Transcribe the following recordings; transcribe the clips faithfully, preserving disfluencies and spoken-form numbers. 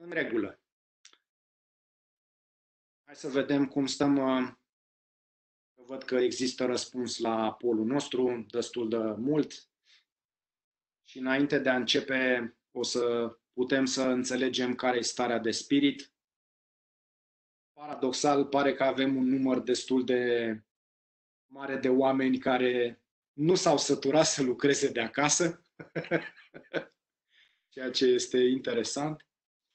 În regulă. Hai să vedem cum stăm. Văd că există răspuns la polul nostru, destul de mult. Și înainte de a începe, o să putem să înțelegem care e starea de spirit. Paradoxal, pare că avem un număr destul de mare de oameni care nu s-au săturat să lucreze de acasă, ceea ce este interesant.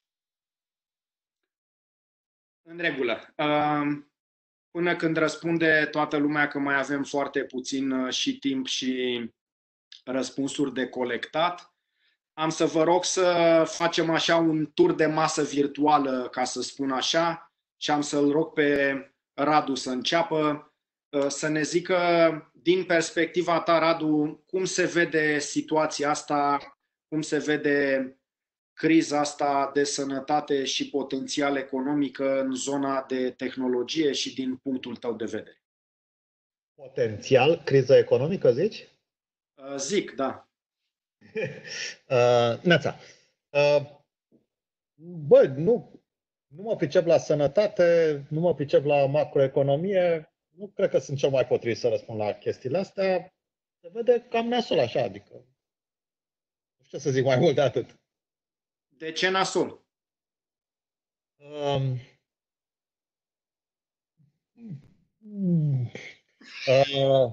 În regulă. Până când răspunde toată lumea că mai avem foarte puțin și timp și răspunsuri de colectat, am să vă rog să facem așa un tur de masă virtuală, ca să spun așa, și am să-l rog pe Radu să înceapă, să ne zică din perspectiva ta, Radu, cum se vede situația asta, cum se vede criza asta de sănătate și potențial economică în zona de tehnologie și din punctul tău de vedere. Potențial, criza economică, zici? Zic, da. uh, Neața. Uh, bă, nu, nu mă pricep la sănătate, nu mă pricep la macroeconomie, nu cred că sunt cel mai potrivit să răspund la chestiile astea. Se vede cam nasol așa, adică nu știu să zic mai mult de atât. De ce nasol? Um, uh,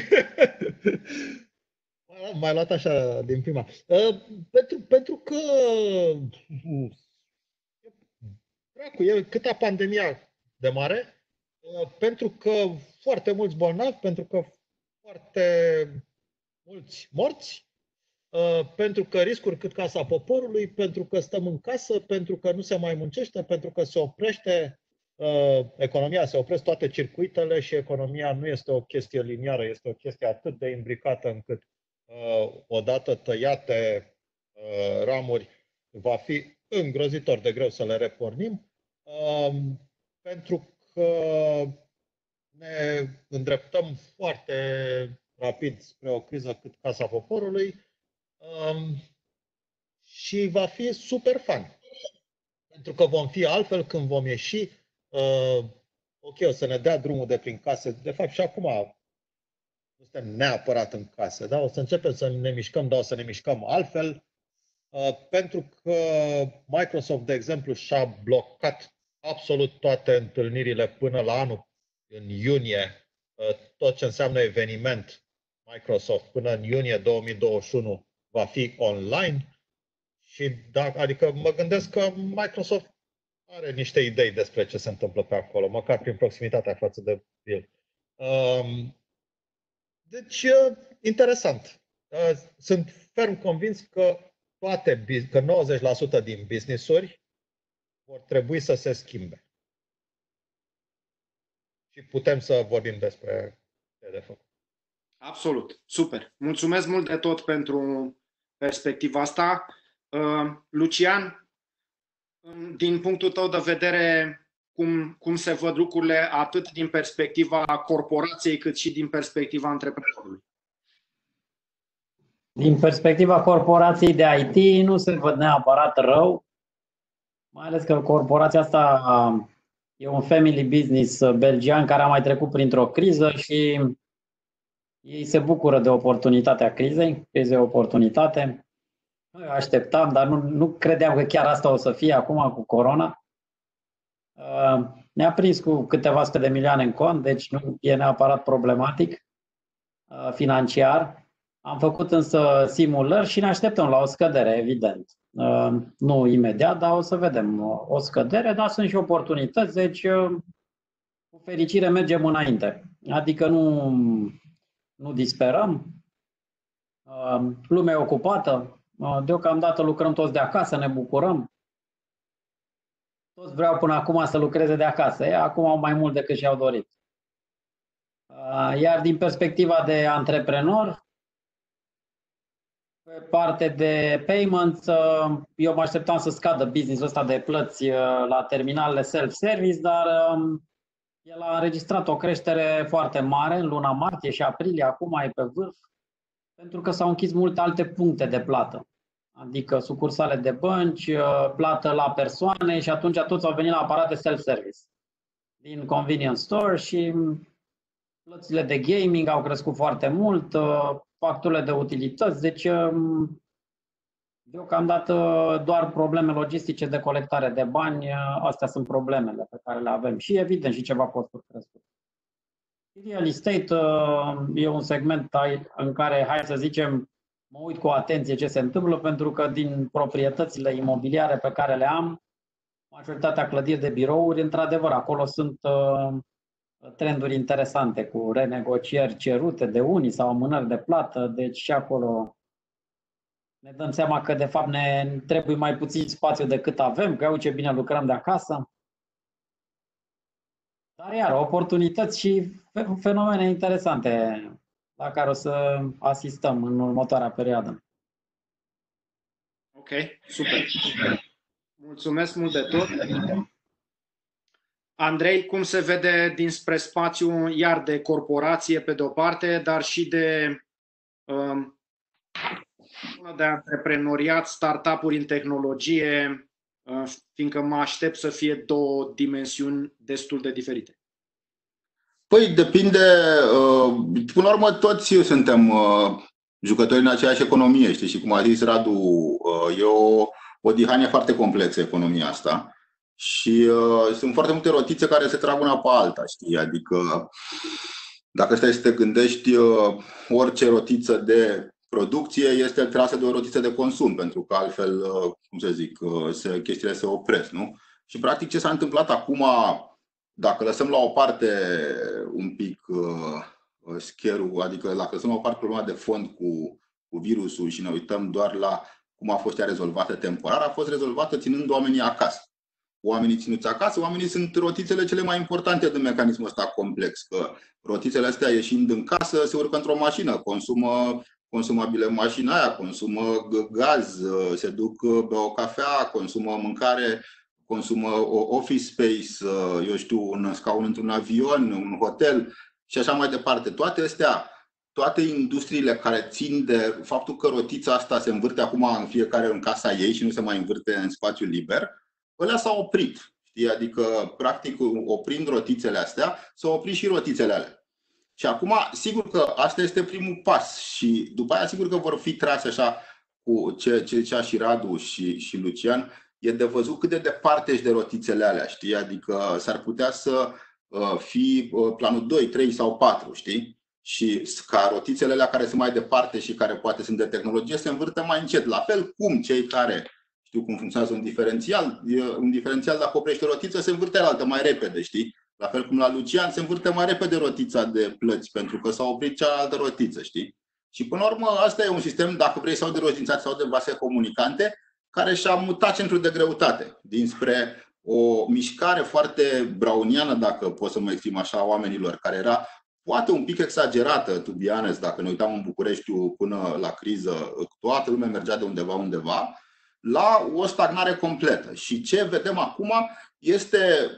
M-ai luat așa din prima. Uh, pentru, pentru că dracu, e câta pandemia de mare, uh, pentru că foarte mulți bolnavi, pentru că foarte mulți morți, uh, pentru că riscuri cât casa poporului, pentru că stăm în casă, pentru că nu se mai muncește, pentru că se oprește uh, economia, se opresc toate circuitele și economia nu este o chestie liniară, este o chestie atât de imbricată încât odată tăiate uh, ramuri, va fi îngrozitor de greu să le repornim, uh, pentru că ne îndreptăm foarte rapid spre o criză cât casa poporului uh, și va fi super fun. Pentru că vom fi altfel când vom ieși. Uh, ok, o să ne dea drumul de prin case. De fapt, și acum nu suntem neapărat în casă, da? O să începem să ne mișcăm, dar o să ne mișcăm altfel, uh, pentru că Microsoft, de exemplu, și-a blocat absolut toate întâlnirile până la anul, în iunie, uh, tot ce înseamnă eveniment Microsoft până în iunie două mii douăzeci și unu va fi online și da, adică mă gândesc că Microsoft are niște idei despre ce se întâmplă pe acolo, măcar prin proximitatea față de el. Um, Deci, interesant. Sunt ferm convins că toate, că nouăzeci la sută din business-uri vor trebui să se schimbe. Și putem să vorbim despre ce de făcut. Absolut. Super. Mulțumesc mult de tot pentru perspectiva asta. Lucian, din punctul tău de vedere, cum, cum se văd lucrurile atât din perspectiva corporației cât și din perspectiva antreprenorului? Din perspectiva corporației de I T nu se văd neapărat rău, mai ales că corporația asta e un family business belgian care a mai trecut printr-o criză și ei se bucură de oportunitatea crizei, criza e o oportunitate. Noi așteptam, dar nu, nu credeam că chiar asta o să fie acum cu corona. Ne-a prins cu câteva sute de milioane în cont, deci nu e neapărat problematic financiar. Am făcut însă simulări și ne așteptăm la o scădere, evident. Nu imediat, dar o să vedem o scădere, dar sunt și oportunități, deci cu fericire mergem înainte. Adică nu, nu disperăm, lumea e ocupată, deocamdată lucrăm toți de acasă, ne bucurăm. Toți vreau până acum să lucreze de acasă, ei acum au mai mult decât și-au dorit. Iar din perspectiva de antreprenor, pe parte de payments, eu mă așteptam să scadă business-ul ăsta de plăți la terminalele self-service, dar el a înregistrat o creștere foarte mare în luna martie și aprilie, acum e pe vârf, pentru că s-au închis multe alte puncte de plată. adică sucursale de bănci, plată la persoane și atunci toți au venit la aparate self-service din convenience store și plățile de gaming au crescut foarte mult, facturile de utilități, deci deocamdată doar probleme logistice de colectare de bani, astea sunt problemele pe care le avem și evident și ceva costuri crescute. Real estate e un segment în care, hai să zicem, mă uit cu atenție ce se întâmplă, pentru că din proprietățile imobiliare pe care le am, majoritatea clădiri de birouri, într-adevăr, acolo sunt trenduri interesante cu renegocieri cerute de unii sau amânări de plată, deci și acolo ne dăm seama că de fapt ne trebuie mai puțin spațiu decât avem, că eu ce bine lucrăm de acasă. Dar iar oportunități și fenomene interesante la care o să asistăm în următoarea perioadă. Ok, super. Mulțumesc mult de tot. Andrei, cum se vede dinspre spațiu iar de corporație pe de o parte, dar și de, um, de antreprenoriat, startup-uri în tehnologie, uh, fiindcă mă aștept să fie două dimensiuni destul de diferite? Păi depinde, uh, până la urmă toți suntem uh, jucători în aceeași economie, știi? Și cum a zis Radu, uh, e o, o dihanie foarte complexă economia asta. Și uh, sunt foarte multe rotițe care se trag una pe alta, știi? Adică dacă stai să te gândești, uh, orice rotiță de producție este trasă de o rotiță de consum, pentru că altfel, uh, cum să zic, uh, se, chestiile se opresc, nu? Și practic ce s-a întâmplat acum, dacă lăsăm la o parte un pic uh, scare-ul, adică dacă lăsăm la o parte problema de fond cu, cu virusul și ne uităm doar la cum a fost ea rezolvată temporar, a fost rezolvată ținând oamenii acasă. Oamenii ținuți acasă, oamenii sunt rotițele cele mai importante din mecanismul ăsta complex. Că rotițele astea, ieșind în casă, se urcă într-o mașină, consumă consumabile în mașina aia, consumă gaz, se duc pe o cafea, consumă mâncare, consumă office space, eu știu, un scaun într-un avion, un hotel și așa mai departe. Toate astea, toate industriile care țin de faptul că rotița asta se învârte acum în fiecare în casa ei și nu se mai învârte în spațiul liber, ălea s-au oprit. Știi? Adică, practic, oprind rotițele astea, s-au oprit și rotițele alea. Și acum, sigur că asta este primul pas și după aia, sigur că vor fi trase așa cu ce zicea și Radu și, și Lucian, e de văzut cât de departe ești de rotițele alea, știi? Adică s-ar putea să uh, fie uh, planul doi, trei sau patru, știi? Și ca rotițele alea care sunt mai departe și care poate sunt de tehnologie se învârtă mai încet. La fel cum cei care știu cum funcționează un diferențial, un diferențial dacă oprește o rotiță se învârte la altă mai repede, știi? La fel cum la Lucian se învârte mai repede rotița de plăți pentru că s-a oprit cealaltă rotiță, știi? Și până la urmă asta e un sistem, dacă vrei, sau de rotințați sau de vase comunicante, care și-a mutat centrul de greutate dinspre o mișcare foarte browniană, dacă pot să mă exprim așa, a oamenilor, care era poate un pic exagerată, to be honest, dacă ne uitam în București până la criză, toată lumea mergea de undeva undeva, la o stagnare completă. Și ce vedem acum este,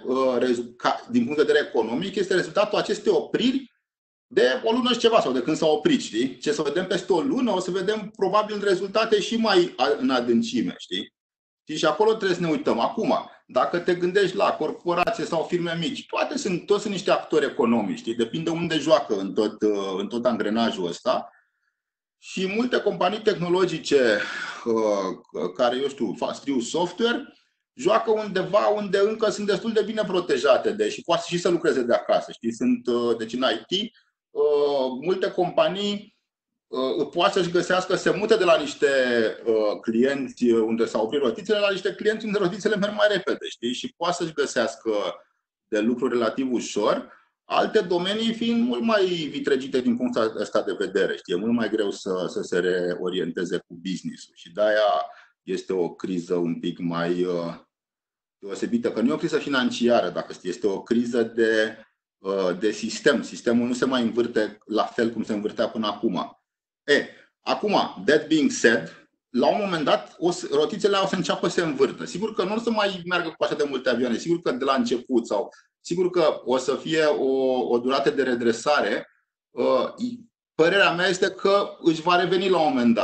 din punct de vedere economic, este rezultatul acestei opriri de o lună și ceva, sau de când s-a oprit, știi? Ce să vedem peste o lună, o să vedem probabil rezultate și mai în adâncime, știi? Și acolo trebuie să ne uităm. Acum, dacă te gândești la corporații sau firme mici, toate sunt, toți sunt niște actori economici, știi? Depinde unde joacă în tot, în tot angrenajul ăsta. Și multe companii tehnologice care, eu știu, scriu software, joacă undeva unde încă sunt destul de bine protejate de și poate și să lucreze de acasă, știi? Sunt, deci în I T, multe companii poate să-și găsească, se mute de la niște clienți unde s-au oprit rotițele la niște clienți unde rotițele merg mai repede, știi? Și poate să-și găsească de lucru relativ ușor. Alte domenii fiind mult mai vitregite din punctul ăsta de vedere, știi? E mult mai greu să, să se reorienteze cu business-ul și de-aia este o criză un pic mai uh, deosebită, că nu e o criză financiară, dacă știi, este o criză de, uh, de sistem. Sistemul nu se mai învârte la fel cum se învârtea până acum. E, acum, that being said, la un moment dat, o să, rotițele o să înceapă să se învârtă. Sigur că nu o să mai meargă cu așa de multe avioane, sigur că de la început sau sigur că o să fie o, o durată de redresare. Părerea mea este că își va reveni la un moment dat.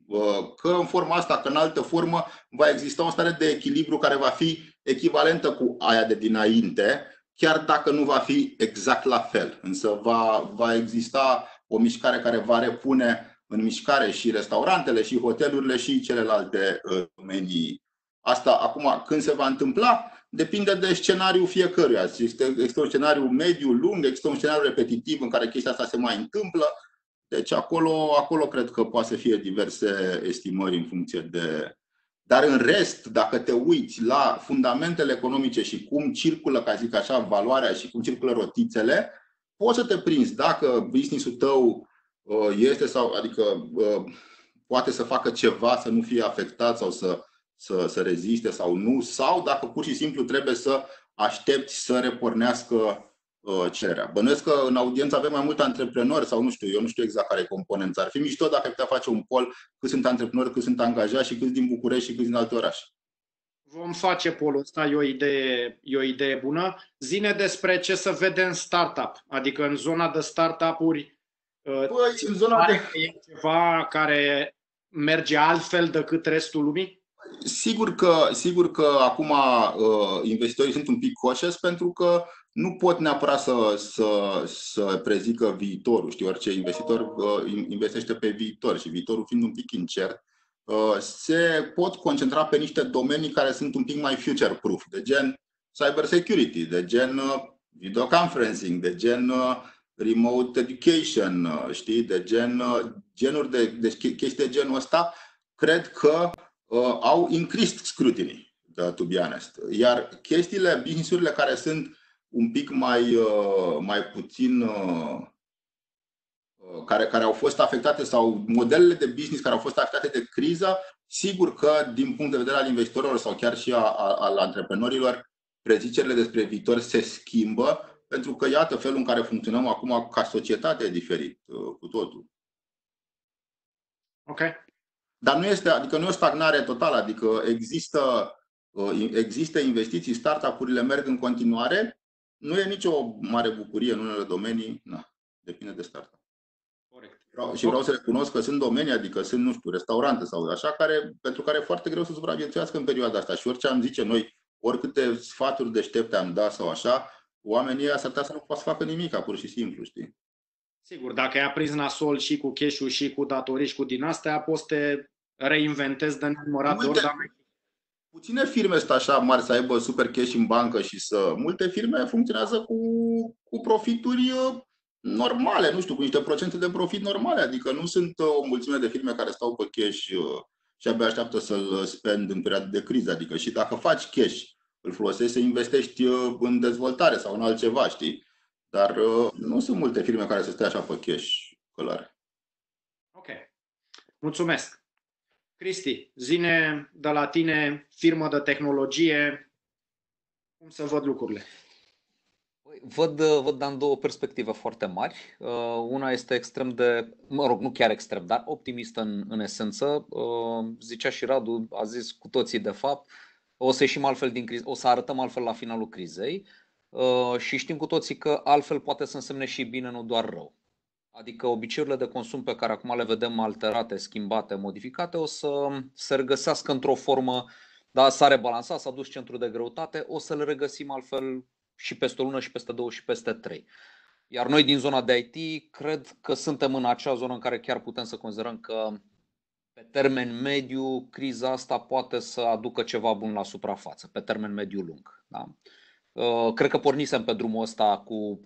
că în forma asta, că în altă formă va exista o stare de echilibru care va fi echivalentă cu aia de dinainte, chiar dacă nu va fi exact la fel. Însă va, va exista o mișcare care va repune în mișcare și restaurantele, și hotelurile, și celelalte domenii. Asta acum, când se va întâmpla, depinde de scenariul fiecăruia. Există un scenariu mediu, lung, există un scenariu repetitiv în care chestia asta se mai întâmplă. Deci acolo, acolo cred că poate să fie diverse estimări în funcție de... Dar în rest, dacă te uiți la fundamentele economice și cum circulă, ca zic așa, valoarea și cum circulă rotițele, poți să te prinzi dacă business-ul tău este sau, adică poate să facă ceva, să nu fie afectat sau să, să, să reziste sau nu, sau dacă pur și simplu trebuie să aștepți să repornească cererea. Bănuiesc că în audiență avem mai mulți antreprenori sau nu știu, eu nu știu exact care e componența. Ar fi mișto dacă ai putea face un poll cât sunt antreprenori, cât sunt angajați și câți din București și câți din alte orașe. Vom face poll-ul ăsta, e o idee, e o idee bună. Zine despre ce să vede în startup, adică în zona de startup-uri. Păi, în zona de... E ceva care merge altfel decât restul lumii? Sigur că, sigur că acum uh, investitorii sunt un pic cautious pentru că nu pot neapărat să, să, să prezică viitorul. Știi, orice investitor uh, investește pe viitor și viitorul fiind un pic incert, uh, se pot concentra pe niște domenii care sunt un pic mai future-proof, de gen cyber security, de gen uh, video conferencing, de gen uh, remote education, uh, știi, de gen uh, genuri de, de chestii de genul ăsta. Cred că uh, au increased scrutiny, to be honest. Iar chestiile, business-urile care sunt un pic mai, uh, mai puțin uh, care, care au fost afectate sau modelele de business care au fost afectate de criză, sigur că din punct de vedere al investitorilor sau chiar și a, a, al antreprenorilor, prezicerile despre viitor se schimbă, pentru că iată felul în care funcționăm acum ca societate e diferit uh, cu totul. Ok. Dar nu este, adică nu e o stagnare totală, adică există, uh, există investiții, startup-urile merg în continuare. Nu e nicio mare bucurie în unele domenii, na, depinde de startup. Corect. Vreau, și vreau să recunosc că sunt domenii, adică sunt, nu știu, restaurante sau așa, care, pentru care e foarte greu să supraviețuiască în perioada asta. Și orice am zice noi, oricâte sfaturi deștepte am dat sau așa, oamenii ăia s-ar putea să nu poată să facă nimic, pur și simplu, știi? Sigur, dacă ai aprins nasol și cu cash-ul și cu datorii și cu din astea, poți să te reinventezi de nenumărat de ori, dar puține firme sunt așa mari să aibă super cash în bancă și să... Multe firme funcționează cu, cu profituri normale, nu știu, cu niște procente de profit normale. Adică nu sunt o mulțime de firme care stau pe cash și abia așteaptă să-l spend în perioada de criză. Adică și dacă faci cash, îl folosești să investești în dezvoltare sau în altceva, știi? Dar nu sunt multe firme care să stea așa pe cash călare. Ok. Mulțumesc. Cristi, zine de la tine, firmă de tehnologie, cum să văd lucrurile? Văd, văd în două perspective foarte mari. Una este extrem de, mă rog, nu chiar extrem, dar optimistă în, în esență. Zicea și Radu, a zis cu toții de fapt, o să ieșim altfel din criză, o să arătăm altfel la finalul crizei și știm cu toții că altfel poate să însemne și bine, nu doar rău. Adică obiceiurile de consum pe care acum le vedem alterate, schimbate, modificate, o să se regăsească într-o formă, da, s-a rebalansat, s-a dus centrul de greutate, o să le regăsim altfel și peste o lună, și peste două, și peste trei. Iar noi din zona de I T cred că suntem în acea zonă în care chiar putem să considerăm că pe termen mediu criza asta poate să aducă ceva bun la suprafață, pe termen mediu lung. Da? Cred că pornisem pe drumul ăsta cu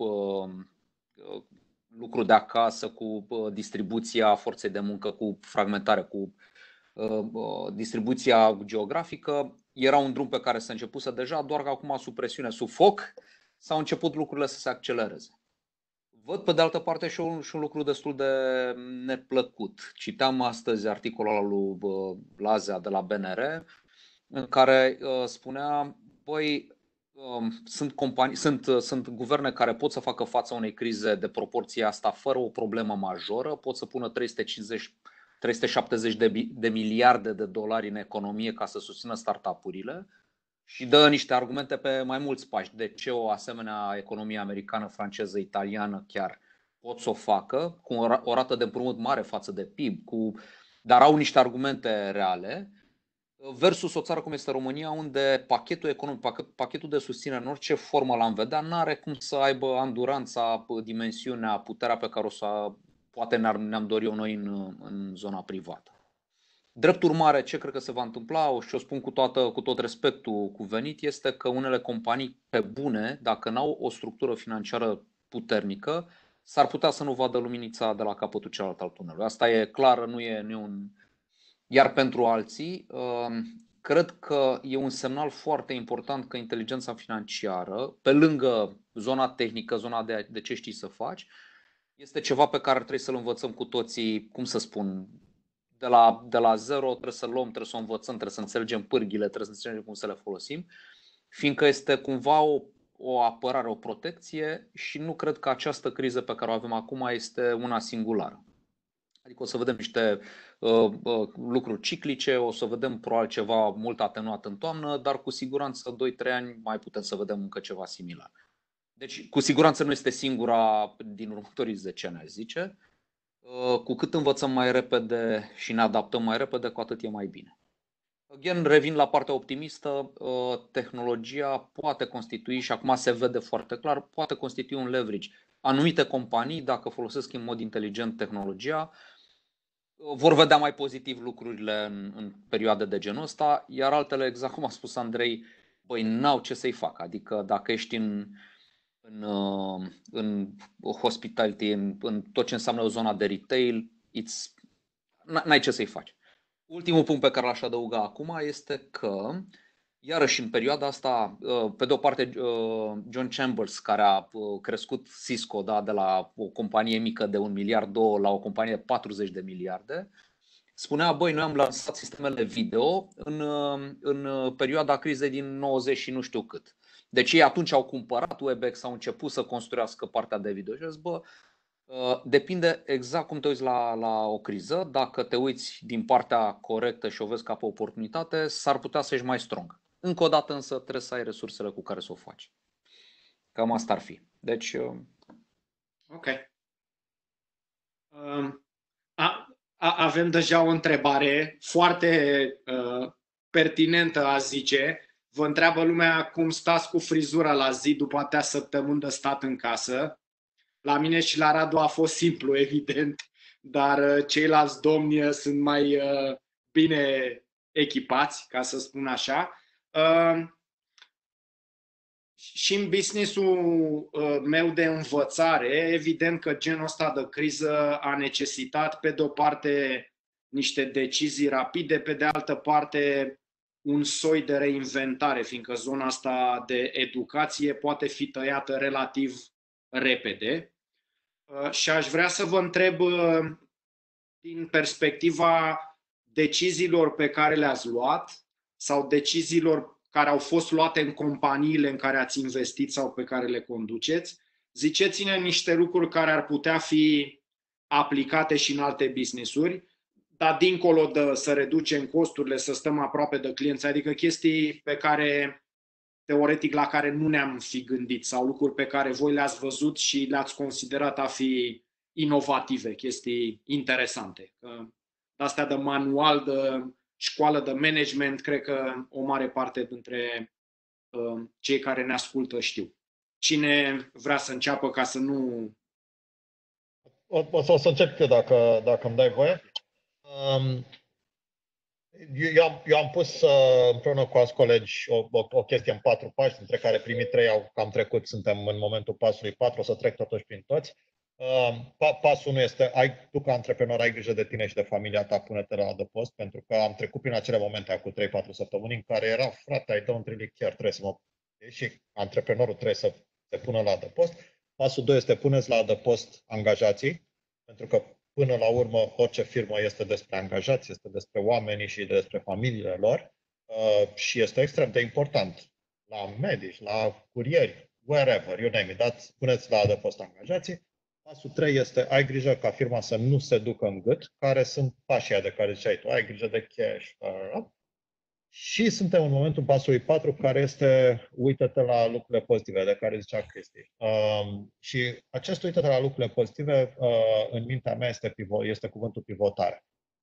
lucru de acasă, cu distribuția forței de muncă, cu fragmentare, cu distribuția geografică. Era un drum pe care s-a început deja, doar că acum sub presiune, sub foc, s-au început lucrurile să se accelereze. Văd pe de altă parte și un, și un lucru destul de neplăcut. Citeam astăzi articolul al lui Lazea de la B N R în care uh, spunea, băi, uh, sunt, companii, sunt, uh, sunt guverne care pot să facă față unei crize de proporția asta fără o problemă majoră, pot să pună trei sute cincizeci trei sute șaptezeci de, de miliarde de dolari în economie ca să susțină startup-urile și dă niște argumente pe mai mulți pași de ce o asemenea economie americană, franceză, italiană chiar pot să o facă, cu o rată de împrumut mare față de P I B, cu dar au niște argumente reale, versus o țară cum este România, unde pachetul economic, pachetul de susținere în orice formă l-am vedea, nu are cum să aibă anduranța, dimensiunea, puterea pe care o să poate ne-am dorit noi în, în zona privată. Drept urmare, ce cred că se va întâmpla, și o spun cu, toată, cu tot respectul cuvenit, este că unele companii pe bune, dacă n-au o structură financiară puternică, s-ar putea să nu vadă luminița de la capătul celălalt al tunelului. Asta e clar, nu e, nu e un... Iar pentru alții, cred că e un semnal foarte important că inteligența financiară, pe lângă zona tehnică, zona de, de ce știi să faci, este ceva pe care trebuie să-l învățăm cu toții, cum să spun, de la, de la zero, trebuie să luăm, trebuie să o învățăm, trebuie să înțelegem pârghile, trebuie să înțelegem cum să le folosim, fiindcă este cumva o, o apărare, o protecție și nu cred că această criză pe care o avem acum este una singulară. Adică o să vedem niște uh, uh, lucruri ciclice, o să vedem probabil ceva mult atenuat în toamnă, dar cu siguranță doi trei ani mai putem să vedem încă ceva similar. Deci cu siguranță nu este singura din următorii zece ani, aș zice. Cu cât învățăm mai repede și ne adaptăm mai repede, cu atât e mai bine. Again, revin la partea optimistă, tehnologia poate constitui, și acum se vede foarte clar, poate constitui un leverage. Anumite companii, dacă folosesc în mod inteligent tehnologia, vor vedea mai pozitiv lucrurile în, în perioade de genul ăsta, iar altele, exact cum a spus Andrei, băi, n-au ce să-i facă. Adică dacă ești în... În, în hospitality, în, în tot ce înseamnă zona de retail, n-ai ce să-i faci. Ultimul punct pe care l-aș adăuga acum este că, iarăși în perioada asta, pe de o parte John Chambers, care a crescut Cisco, da, de la o companie mică de un miliard două la o companie de patruzeci de miliarde, spunea, băi, noi am lansat sistemele video în, în perioada crizei din nouăzeci și nu știu cât. Deci ei atunci au cumpărat Webex, au început să construiască partea de video și zis, bă, depinde exact cum te uiți la, la o criză. Dacă te uiți din partea corectă și o vezi ca pe oportunitate, s-ar putea să ești mai strong. Încă o dată însă trebuie să ai resursele cu care să o faci. Cam asta ar fi. Deci... Ok. Um, a, a, avem deja o întrebare foarte uh, pertinentă, a zice. Vă întreabă lumea cum stați cu frizura la zi după atâtea săptămâni de stat în casă. La mine și la Radu a fost simplu, evident, dar ceilalți domni sunt mai bine echipați, ca să spun așa. Și în business-ul meu de învățare, evident că genul ăsta de criză a necesitat, pe de o parte, niște decizii rapide, pe de altă parte, un soi de reinventare, fiindcă zona asta de educație poate fi tăiată relativ repede. Și aș vrea să vă întreb, din perspectiva deciziilor pe care le-ați luat sau deciziilor care au fost luate în companiile în care ați investit sau pe care le conduceți, ziceți-ne niște lucruri care ar putea fi aplicate și în alte business-uri, dar dincolo de să reducem costurile, să stăm aproape de clienți, adică chestii pe care, teoretic, la care nu ne-am fi gândit sau lucruri pe care voi le-ați văzut și le-ați considerat a fi inovative, chestii interesante. Că astea de manual, de școală de management, cred că o mare parte dintre uh, cei care ne ascultă știu. Cine vrea să înceapă ca să nu... O, o, să, o să încep eu dacă, dacă îmi dai voie. Um, eu, eu, am, eu am pus uh, împreună cu alți colegi o, o, o chestie în patru pași, dintre care primii trei au cam trecut, suntem în momentul pasului patru, o să trec totuși prin toți. Uh, pa, pasul unu este, ai, tu ca antreprenor ai grijă de tine și de familia ta, pune-te la adăpost, pentru că am trecut prin acele momente cu trei patru săptămâni în care era, frate, I don't really care, trebuie să mă... Și antreprenorul trebuie să se pună la adăpost. Pasul doi este, puneți la adăpost angajații, pentru că până la urmă orice firmă este despre angajați, este despre oamenii și despre familiile lor uh, și este extrem de important la medici, la curieri, wherever, you name it, dați, puneți la adăpost angajații. Pasul trei este, ai grijă ca firma să nu se ducă în gât, care sunt pașii de care ziceai tu, ai grijă de cash. Uh, și suntem în momentul pasului patru, care este uită-te la lucrurile pozitive, de care zicea Cristi. Uh, și acest uită-te la lucrurile pozitive, uh, în mintea mea, este, pivot, este cuvântul pivotare.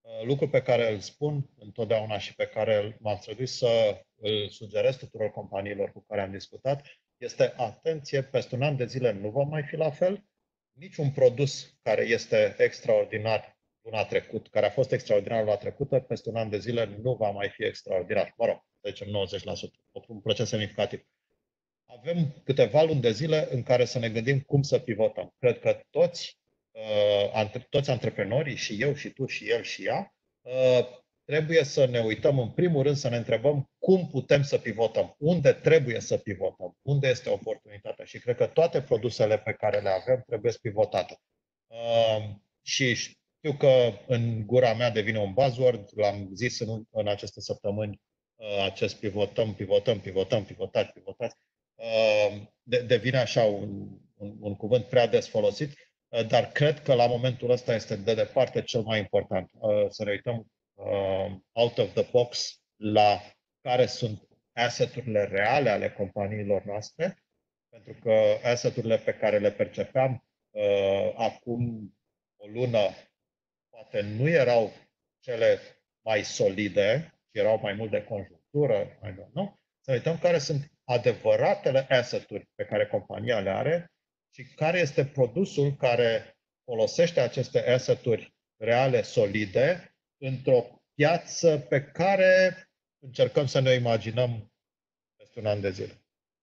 Lucru pe care îl spun întotdeauna și pe care m-am străduit să îl sugerez tuturor companiilor cu care am discutat este atenție, peste un an de zile nu va mai fi la fel. Niciun produs care este extraordinar luna trecută, care a fost extraordinar luna trecută, peste un an de zile nu va mai fi extraordinar. Mă rog, deci nouăzeci la sută, un procent semnificativ. Avem câteva luni de zile în care să ne gândim cum să pivotăm. Cred că toți, uh, toți antreprenorii, și eu, și tu, și el, și ea, uh, trebuie să ne uităm în primul rând să ne întrebăm cum putem să pivotăm, unde trebuie să pivotăm, unde este oportunitatea. Și cred că toate produsele pe care le avem trebuie să pivotate. Uh, și știu că în gura mea devine un buzzword, l-am zis în, în aceste săptămâni, uh, acest pivotăm, pivotăm, pivotăm, pivotați, pivotați. De, devine așa un, un, un cuvânt prea des folosit, dar cred că la momentul ăsta este de departe cel mai important. Să ne uităm out of the box la care sunt asset-urile reale ale companiilor noastre, pentru că asset-urile pe care le percepeam acum o lună poate nu erau cele mai solide, erau mai mult de conjunctură, mai nu? Să uităm care sunt adevăratele asset-uri pe care compania le are și care este produsul care folosește aceste asset-uri reale, solide, într-o piață pe care încercăm să ne imaginăm peste un an de zile.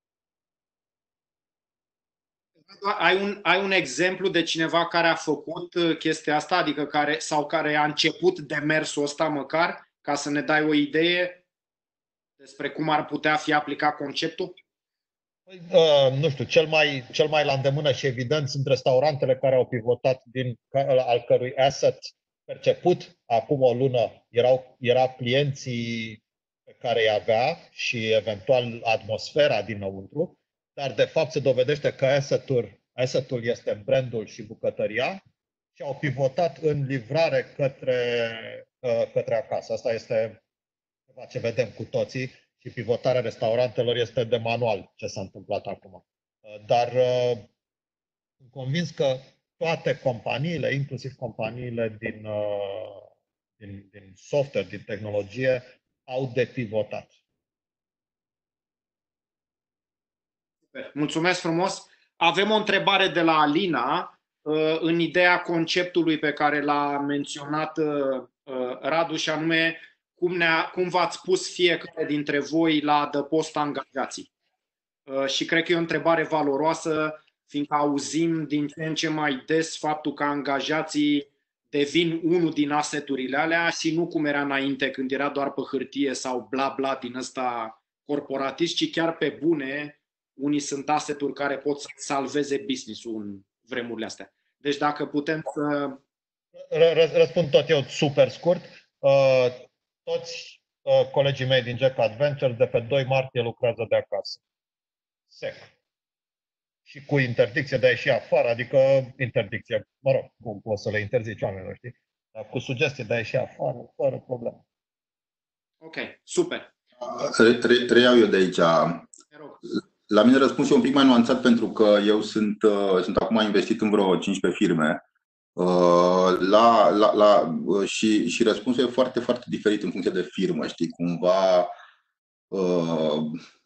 Ai un, ai un exemplu de cineva care a făcut chestia asta, adică care, sau care a început demersul ăsta măcar, ca să ne dai o idee despre cum ar putea fi aplicat conceptul? Uh, nu știu, cel mai, cel mai la îndemână și evident sunt restaurantele care au pivotat, din al cărui asset perceput acum o lună erau, era clienții pe care îi avea și eventual atmosfera dinăuntru, dar de fapt se dovedește că asset-ul, asset-ul este brandul și bucătăria și au pivotat în livrare către, uh, către acasă. Asta este ceva ce vedem cu toții și pivotarea restaurantelor este de manual ce s-a întâmplat acum. Dar sunt convins că toate companiile, inclusiv companiile din, din, din software, din tehnologie, au de pivotat. Mulțumesc frumos! Avem o întrebare de la Alina în ideea conceptului pe care l-a menționat Radu și anume Cum, ne-a, cum v-ați pus fiecare dintre voi la adăpost angajații. Uh, și cred că e o întrebare valoroasă, fiindcă auzim din ce în ce mai des faptul că angajații devin unul din asset-urile alea și nu cum era înainte, când era doar pe hârtie sau bla bla din ăsta corporatist, ci chiar pe bune, unii sunt asset-uri care pot să salveze business-ul în vremurile astea. Deci dacă putem să... Răspund tot eu super scurt. Uh... Toți uh, colegii mei din Jack Adventure de pe doi martie lucrează de acasă. Sec. Și cu interdicție de a ieși afară, adică interdicție, mă rog, cum poți să le interzici oamenilor, știi? Dar cu sugestie de a ieși afară, fără problemă. Ok, super. Reiau eu de aici. La mine răspunsul e un pic mai nuanțat pentru că eu sunt, sunt acum investit în vreo cincisprezece firme. La, la, la, și, și răspunsul e foarte, foarte diferit în funcție de firmă, știi, cumva uh,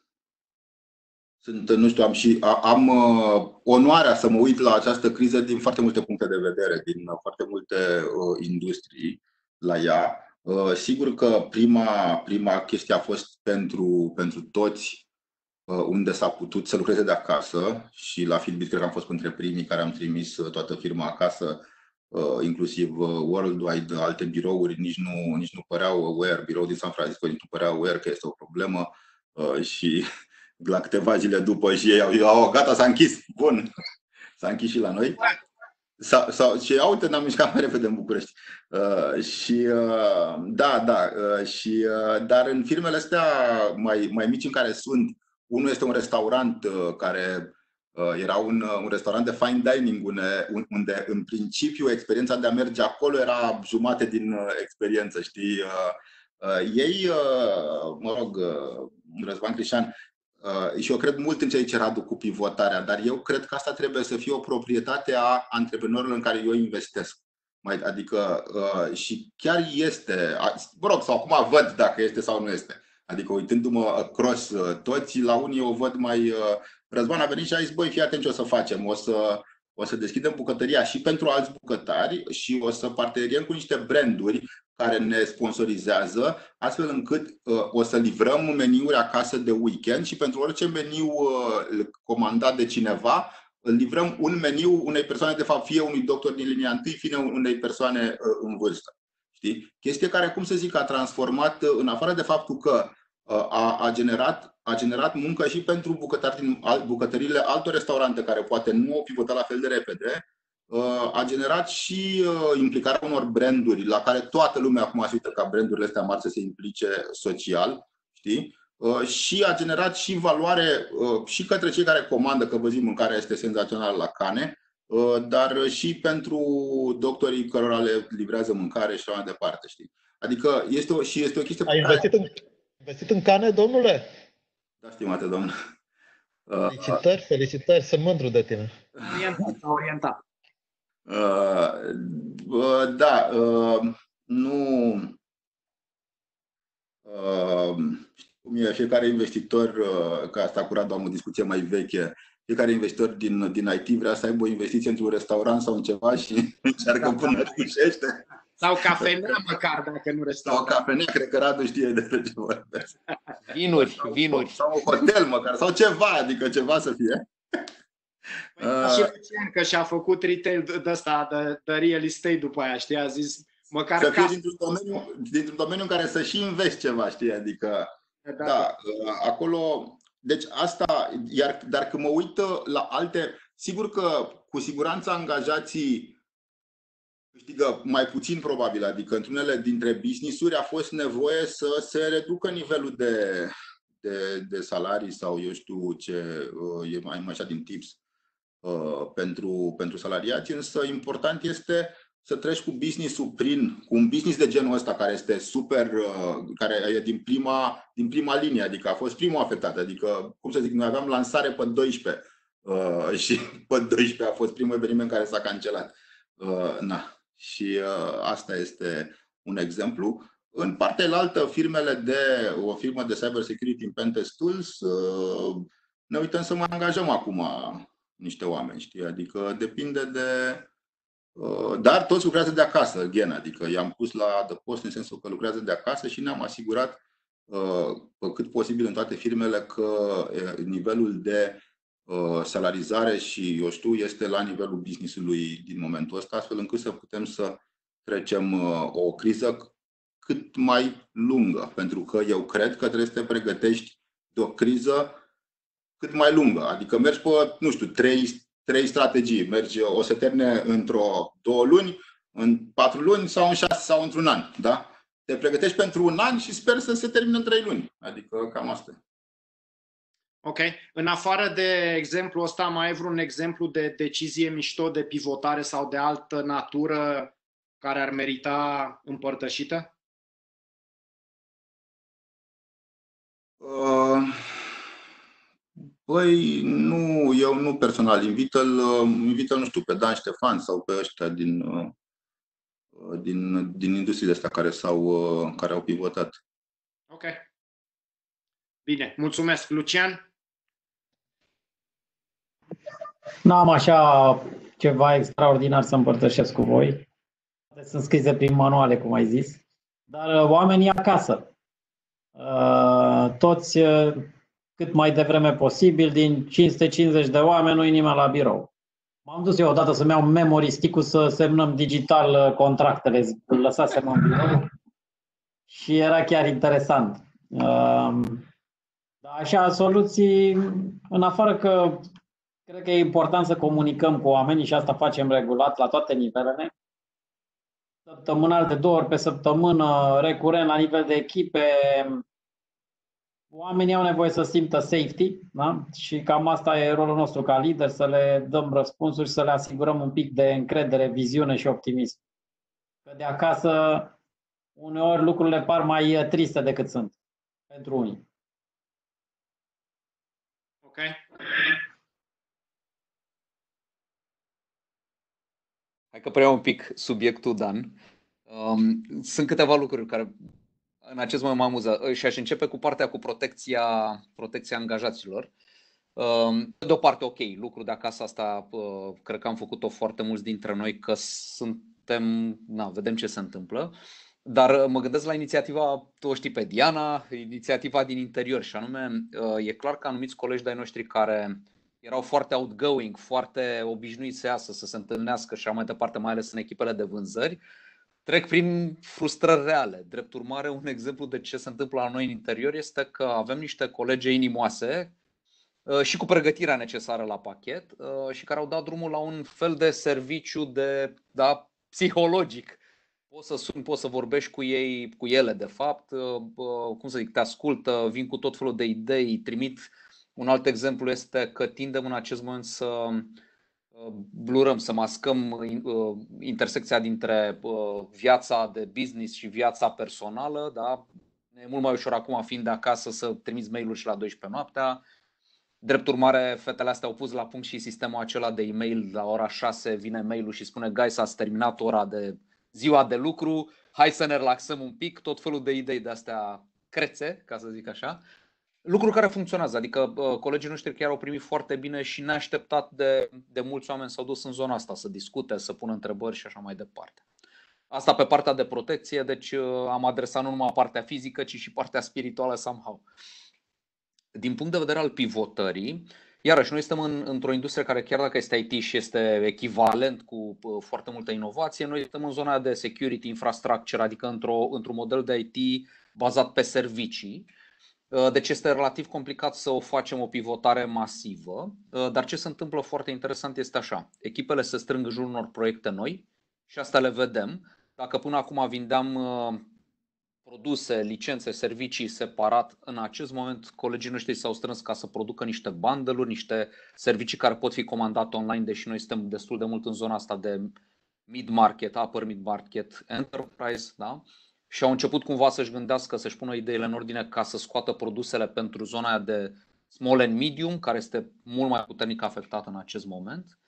sunt, nu știu, am și am uh, onoarea să mă uit la această criză din foarte multe puncte de vedere, din foarte multe uh, industrii la ea. Uh, sigur că prima, prima chestie a fost pentru, pentru toți uh, unde s-a putut să lucreze de acasă și la Fitbit cred că am fost printre primii care am trimis toată firma acasă. Uh, inclusiv uh, worldwide, alte birouri nici nu, nici nu păreau aware, biroul din San Francisco nici nu părea aware că este o problemă uh, și la câteva zile după și ei au, au gata, s-a închis, bun, s-a închis și la noi. Sau, sau, și uite, ne-am mișcat mai repede în București. Uh, și uh, da, da, uh, și, uh, dar în firmele astea mai, mai mici în care sunt, unul este un restaurant uh, care era un, un restaurant de fine dining unde, unde în principiu experiența de a merge acolo era jumate din experiență, știi? Ei, mă rog, Răzvan Crișan, și eu cred mult în ce zice Radu cu pivotarea, dar eu cred că asta trebuie să fie o proprietate a antreprenorilor în care eu investesc. Mai, adică uh, și chiar este, mă rog, sau acum văd dacă este sau nu este. Adică uitându-mă across uh, toți, la unii o văd mai... Uh, Răzvan a venit și a zis, băi, fii atent ce o să facem, o să, o să deschidem bucătăria și pentru alți bucătari și o să partenieriem cu niște branduri care ne sponsorizează, astfel încât uh, o să livrăm meniuri acasă de weekend și pentru orice meniu uh, comandat de cineva, îl livrăm un meniu unei persoane, de fapt, fie unui doctor din linia întâi, fie unei persoane uh, în vârstă. Știi? Chestie care, cum să zic, a transformat, uh, în afară de faptul că uh, a, a, generat, a generat muncă și pentru bucătari din al, bucătăriile altor restaurante care poate nu au pivotat la fel de repede, uh, a generat și uh, implicarea unor branduri la care toată lumea acum se uită ca brandurile astea mari să se implice social, știi? Uh, și a generat și valoare uh, și către cei care comandă, că vă zic, mâncarea este senzațională la Cane, uh, dar și pentru doctorii cărora le livrează mâncare și așa mai departe, știi? Adică este o, și este o chestie... Ai investit în, investit în Cane, domnule? Da, stimate domn. Uh, Felicitări, felicitări, sunt mândru de tine. Orientat, orientat. Uh, uh, da, uh, nu... Uh, cum e, fiecare investitor, uh, că asta curat am o discuție mai veche, fiecare investitor din, din I T vrea să aibă o investiție într-un restaurant sau în ceva și încearcă până reușește. Sau cafenea măcar, dacă nu restaurant. Sau cafenea, cred că Radu știe despre ce vorbesc. Vinuri, sau, vinuri. Sau un hotel măcar, sau ceva, adică ceva să fie. Păi, și Lucian, că și-a făcut retail de ăsta, de, de real estate după aia, știi, a zis măcar să fie casă. dintr-un domeniu, dintr-un domeniu în care să și investi ceva, știi, adică Da, da, acolo, deci asta, iar, dar când mă uit la alte, sigur că cu siguranță angajații câștigă mai puțin probabil, adică într-unele dintre business-uri a fost nevoie să se reducă nivelul de, de, de salarii sau eu știu ce, e mai așa din tips pentru, pentru salariați, însă important este să treci cu business-ul prin, cu un business de genul ăsta care este super, care e din prima, din prima linie, adică a fost primul afectat, adică, cum să zic, noi aveam lansare pe doisprezece uh, și pe doisprezece a fost primul eveniment care s-a cancelat. Uh, na. Și uh, asta este un exemplu. În partea elaltă, firmele de, o firmă de cyber security în Pentest Tools, uh, ne uităm să mai angajăm acum niște oameni, știi? Adică depinde de... Dar toți lucrează de acasă, again, adică i-am pus la the post în sensul că lucrează de acasă și ne-am asigurat pe cât posibil în toate firmele că nivelul de salarizare și, eu știu, este la nivelul business-ului din momentul ăsta, astfel încât să putem să trecem o criză cât mai lungă, pentru că eu cred că trebuie să te pregătești de o criză cât mai lungă, adică mergi pe, nu știu, trei trei strategii. Mergi, o să termine într-o două luni, în patru luni sau în șase sau într-un an. Da? Te pregătești pentru un an și sper să se termine în trei luni. Adică cam asta. Ok. În afară de exemplul ăsta, mai ai vreun exemplu de decizie mișto de pivotare sau de altă natură care ar merita împărtășită? Uh... Păi, nu, eu nu personal. Invită-l, invită nu știu, pe Dan Ștefan sau pe ăștia din, din, din industriile astea care, s-au, care au pivotat. Ok. Bine, mulțumesc. Lucian? N-am așa ceva extraordinar să împărtășesc cu voi. Sunt scrise prin manuale, cum ai zis. Dar oamenii acasă. Toți cât mai devreme posibil, din cinci sute cincizeci de oameni, nu-i nimeni la birou. M-am dus eu odată să-mi iau memory stick-ul să semnăm digital contractele, îl lăsasem în birou și era chiar interesant. Dar așa, soluții, în afară că cred că e important să comunicăm cu oamenii și asta facem regulat la toate nivelele, săptămânal de două ori pe săptămână, recurent la nivel de echipe. Oamenii au nevoie să simtă safety, da? Și cam asta e rolul nostru ca lider, să le dăm răspunsuri, să le asigurăm un pic de încredere, viziune și optimism. Că de acasă uneori lucrurile par mai triste decât sunt pentru unii. Ok. Hai că preiau un pic subiectul, Dan. Um, sunt câteva lucruri care în acest moment mă amuză și aș începe cu partea cu protecția, protecția angajaților. Um, de o parte, ok, lucru de acasă asta, uh, cred că am făcut-o foarte mulți dintre noi, că suntem, na, vedem ce se întâmplă. Dar mă gândesc la inițiativa, tu o știi pe Diana, inițiativa din interior și anume, e clar că anumiți colegi de-ai noștri care erau foarte outgoing, foarte obișnuiți să iasă, să se întâlnească și așa mai departe, mai ales în echipele de vânzări, trec prin frustrări reale. Drept urmare, un exemplu de ce se întâmplă la noi în interior este că avem niște colegi inimoase și cu pregătirea necesară la pachet și care au dat drumul la un fel de serviciu de, da, psihologic. Poți să suni, poți să vorbești cu ei, cu ele de fapt, cum să zic, te ascultă, vin cu tot felul de idei, trimit. Un alt exemplu este că tindem în acest moment să blurăm, să mascăm intersecția dintre viața de business și viața personală, da? E mult mai ușor acum, fiind de acasă, să trimiți mail-uri și la douăsprezece noaptea. Drept urmare, fetele astea au pus la punct și sistemul acela de e-mail. La ora șase vine mail-ul și spune: guys, s-a terminat ora de ziua de lucru, hai să ne relaxăm un pic, tot felul de idei de astea crețe, ca să zic așa. Lucruri care funcționează, adică uh, colegii noștri chiar au primit foarte bine și neașteptat de, de mulți oameni s-au dus în zona asta să discute, să pună întrebări și așa mai departe. Asta pe partea de protecție, deci uh, am adresat nu numai partea fizică, ci și partea spirituală somehow. Din punct de vedere al pivotării, iarăși noi suntem în, într-o industrie care, chiar dacă este I T și este echivalent cu uh, foarte multă inovație, noi suntem în zona de security infrastructure, adică într-o, într-un model de I T bazat pe servicii. Deci este relativ complicat să o facem o pivotare masivă, dar ce se întâmplă foarte interesant este așa: echipele se strâng în jurul unor proiecte noi și asta le vedem. Dacă până acum vindeam produse, licențe, servicii separat, în acest moment colegii noștri s-au strâns ca să producă niște bundle-uri, niște servicii care pot fi comandate online, deși noi suntem destul de mult în zona asta de mid-market, upper mid-market, enterprise, da? Și au început cumva să-și gândească, să-și pună ideile în ordine ca să scoată produsele pentru zona aia de small and medium, care este mult mai puternic afectată în acest moment.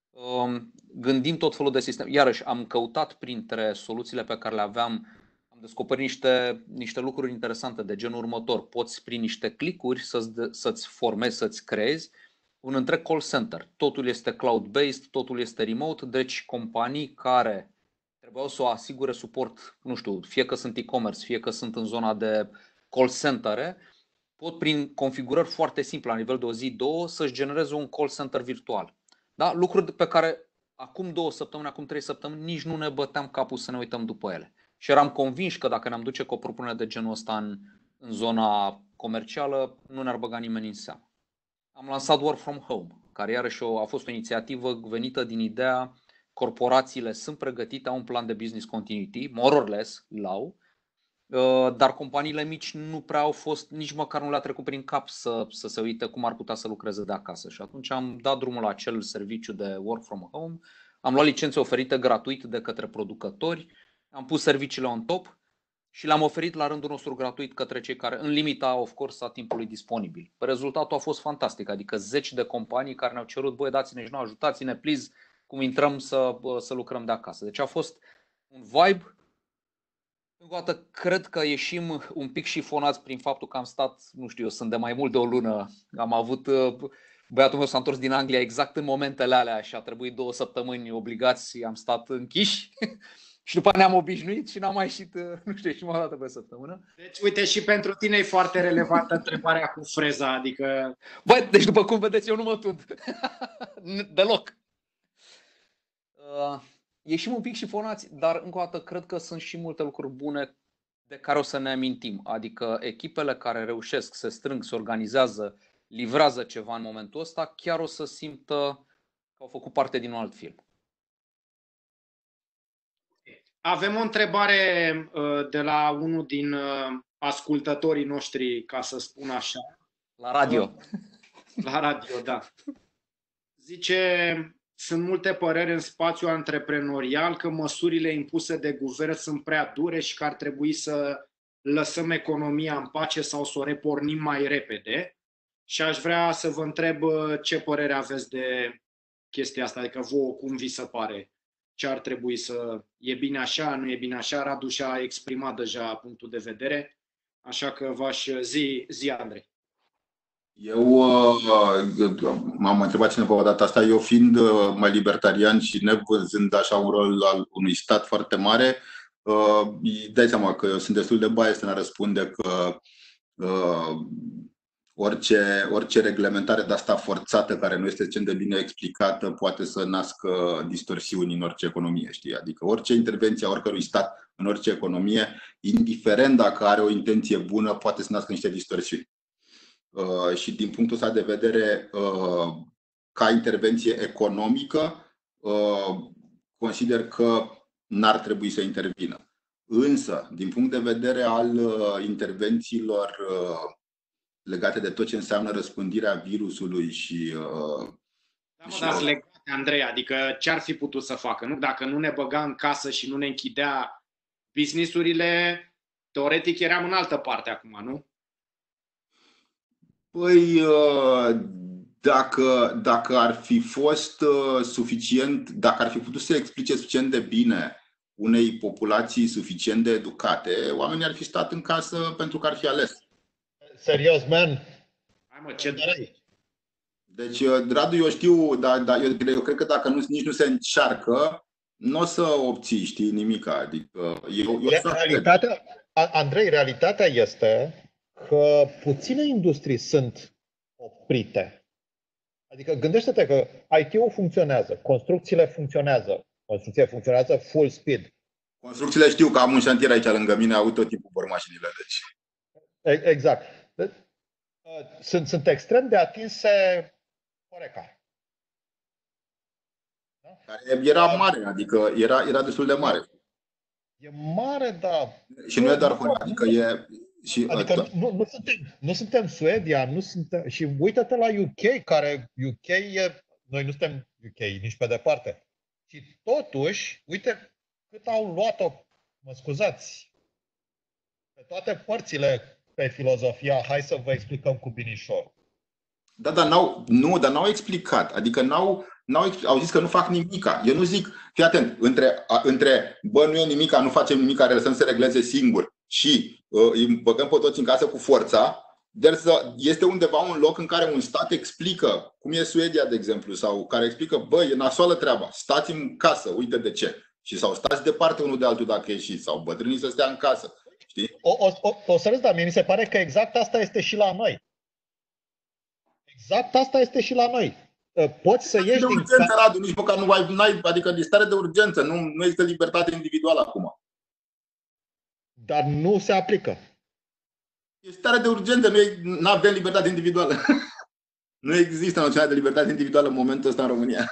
Gândim tot felul de sisteme. Iarăși am căutat printre soluțiile pe care le aveam, am descoperit niște, niște lucruri interesante de genul următor. Poți prin niște clicuri să-ți, să-ți formezi, să-ți creezi un întreg call center. Totul este cloud-based, totul este remote, deci companii care trebuiau să o asigure suport, nu știu, fie că sunt e-commerce, fie că sunt în zona de call center, pot prin configurări foarte simple la nivel de o zi, două, să-și genereze un call center virtual. Da? Lucruri pe care acum două săptămâni, acum trei săptămâni, nici nu ne băteam capul să ne uităm după ele. Și eram convinși că dacă ne-am duce cu o propunere de genul ăsta în, în zona comercială, nu ne-ar băga nimeni în seamă. Am lansat Work from Home, care iarăși a fost o inițiativă venită din ideea: corporațiile sunt pregătite, au un plan de business continuity, more or less, l-au, dar companiile mici nu prea au fost, nici măcar nu le-a trecut prin cap să, să se uite cum ar putea să lucreze de acasă. Și atunci am dat drumul la acel serviciu de Work from Home, am luat licențe oferite gratuit de către producători, am pus serviciile on top și le-am oferit la rândul nostru gratuit către cei care, în limita, of course, a timpului disponibil. Rezultatul a fost fantastic, adică zeci de companii care ne-au cerut: băi, dați-ne și noi, ajutați-ne, please, cum intrăm să, să lucrăm de acasă. Deci a fost un vibe. Încă o dată, cred că ieșim un pic șifonați prin faptul că am stat, nu știu, eu sunt de mai mult de o lună, am avut, băiatul meu s-a întors din Anglia exact în momentele alea și a trebuit două săptămâni obligați, am stat închiși și după ne-am obișnuit și n-am mai ieșit, nu știu, și o dată pe săptămână. Deci, uite, și pentru tine e foarte relevantă întrebarea cu freza, adică... Băi, deci după cum vedeți, eu nu mă tund. Deloc. Uh, ieșim un pic șifonați, dar încă o dată cred că sunt și multe lucruri bune de care o să ne amintim. Adică echipele care reușesc, se strâng, se organizează, livrează ceva în momentul ăsta, chiar o să simtă că au făcut parte din un alt film. Avem o întrebare uh, de la unul din uh, ascultătorii noștri, ca să spun așa. La radio. La radio, da. Zice: sunt multe păreri în spațiul antreprenorial că măsurile impuse de guvern sunt prea dure și că ar trebui să lăsăm economia în pace sau să o repornim mai repede. Și aș vrea să vă întreb ce părere aveți de chestia asta, adică vouă cum vi se pare ce ar trebui să... E bine așa, nu e bine așa? Radu și-a exprimat deja punctul de vedere, așa că v-aș zi, zi Andrei. Eu uh, m-am întrebat cineva o dată asta, eu fiind uh, mai libertarian și nevăzând așa un rol al unui stat foarte mare, uh, îi dai seama că eu sunt destul de biased în a răspunde că uh, orice, orice reglementare de asta forțată, care nu este suficient de bine explicată, poate să nască distorsiuni în orice economie, știi? Adică orice intervenție a oricărui stat în orice economie, indiferent dacă are o intenție bună, poate să nască niște distorsiuni. Uh, și din punctul ăsta de vedere, uh, ca intervenție economică, uh, consider că n-ar trebui să intervină. Însă, din punct de vedere al uh, intervențiilor uh, legate de tot ce înseamnă răspândirea virusului și... Uh, da, și dar legate, Andrei, adică ce ar fi putut să facă? Nu? Dacă nu ne băga în casă și nu ne închidea business-urile, teoretic eram în altă parte acum, nu? Păi, dacă, dacă ar fi fost suficient, dacă ar fi putut să explice suficient de bine unei populații suficient de educate, oamenii ar fi stat în casă pentru că ar fi ales. Serios, man? Hai mă, ce Deci, Radu, eu știu, dar, dar eu, eu cred că dacă nu, nici nu se încearcă, nu o să obții, știi, nimica. Adică, eu, eu realitatea, Andrei, realitatea este că puține industrii sunt oprite. Adică gândește-te că I T-ul funcționează, construcțiile funcționează, construcțiile funcționează full speed. Construcțiile știu că am un șantier aici lângă mine, au tot tipul vor mașinile, deci. Exact. Sunt, sunt extrem de atinse Horeca. Da? Care era mare, adică era, era destul de mare. E mare, da. Și nu e doar Horeca, adică e... Și, adică nu, nu, suntem, nu suntem Suedia, nu suntem, și uită-te la U K, care U K e, noi nu suntem U K nici pe departe. Și totuși, uite cât au luat-o, mă scuzați, pe toate părțile pe filozofia, hai să vă explicăm cu binișor. Da, dar n-au, nu, dar n-au explicat, adică n-au, n-au, au zis că nu fac nimica. Eu nu zic, fii atent, între, între bă, nu e nimica, nu facem nimica, care lăsăm să se regleze singur și uh, îi băgăm pe toți în casă cu forța, dar este undeva un loc în care un stat explică, cum e Suedia, de exemplu, sau care explică, bă, e nasoală treaba, stați în casă, uite de ce. Și sau stați departe unul de altul dacă ieșiți, sau bătrânii să stea în casă. Știi? O, o, o, o să râzi, dar mie mi se pare că exact asta este și la noi. Exact asta este și la noi. Poți să ieși de din urgență, Radu, nici măcar nu ai, n-ai, adică de stare de urgență, nu, nu există libertate individuală acum. Dar nu se aplică. E stare de urgență, nu avem libertate individuală. Nu există noțiunea de libertate individuală în momentul ăsta în România.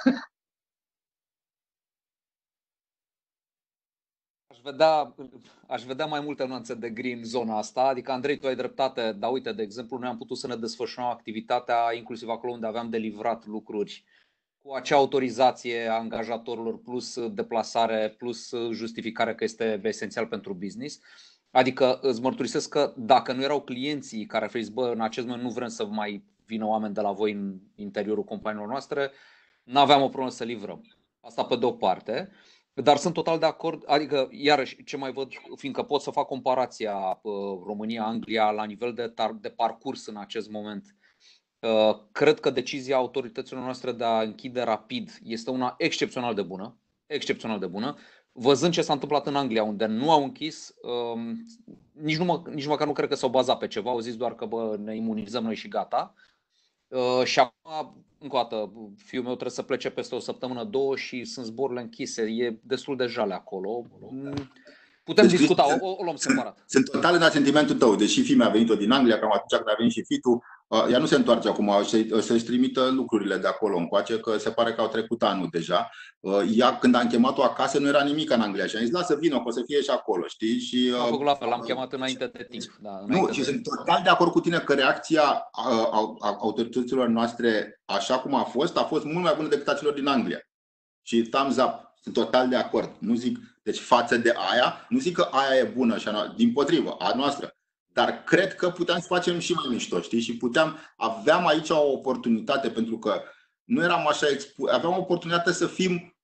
Aș vedea, aș vedea mai multe nuanțe de gri în zona asta. Adică, Andrei, tu ai dreptate, dar uite, de exemplu, noi am putut să ne desfășurăm activitatea inclusiv acolo unde aveam de livrat lucruri cu acea autorizație a angajatorilor plus deplasare, plus justificare că este esențial pentru business. Adică îți mărturisesc că dacă nu erau clienții care au zis, bă, în acest moment nu vrem să mai vină oameni de la voi în interiorul companiilor noastre, n-aveam o problemă să livrăm. Asta pe de o parte. Dar sunt total de acord, adică iarăși ce mai văd, fiindcă pot să fac comparația uh, România-Anglia la nivel de, tar- de parcurs în acest moment. Uh, cred că decizia autorităților noastre de a închide rapid este una excepțional de bună, excepțional de bună. Văzând ce s-a întâmplat în Anglia, unde nu au închis, uh, nici, nu mă, nici măcar nu cred că s-au bazat pe ceva, au zis doar că bă, ne imunizăm noi și gata. Uh, și acum, încă o dată, fiul meu trebuie să plece peste o săptămână, două și sunt zborurile închise, e destul de jale acolo. Putem deci, discuta, o, o luăm separat. Sunt total în sentimentul tău, deși fiul meu a venit-o din Anglia, cam atunci când a venit și fitul, uh, ea nu se întoarce acum, o să-i, să-și trimită lucrurile de acolo încoace, că se pare că au trecut anul deja. Uh, ea, când am chemat-o acasă, nu era nimic în Anglia și am zis, lasă vină, că o să fie și acolo, știi? Și, uh, am făcut la fel, l-am chemat înainte de timp. Da, nu, de și de... sunt total de acord cu tine că reacția uh, a autorităților noastre, așa cum a fost, a fost mult mai bună decât a celor din Anglia. Și thumbs up. Sunt total de acord. Nu zic, deci față de aia, nu zic că aia e bună, așa, dimpotrivă, a noastră. Dar cred că puteam să facem și mai mișto, știi? Și puteam, aveam aici o oportunitate, pentru că nu eram așa expu, aveam o oportunitate să fim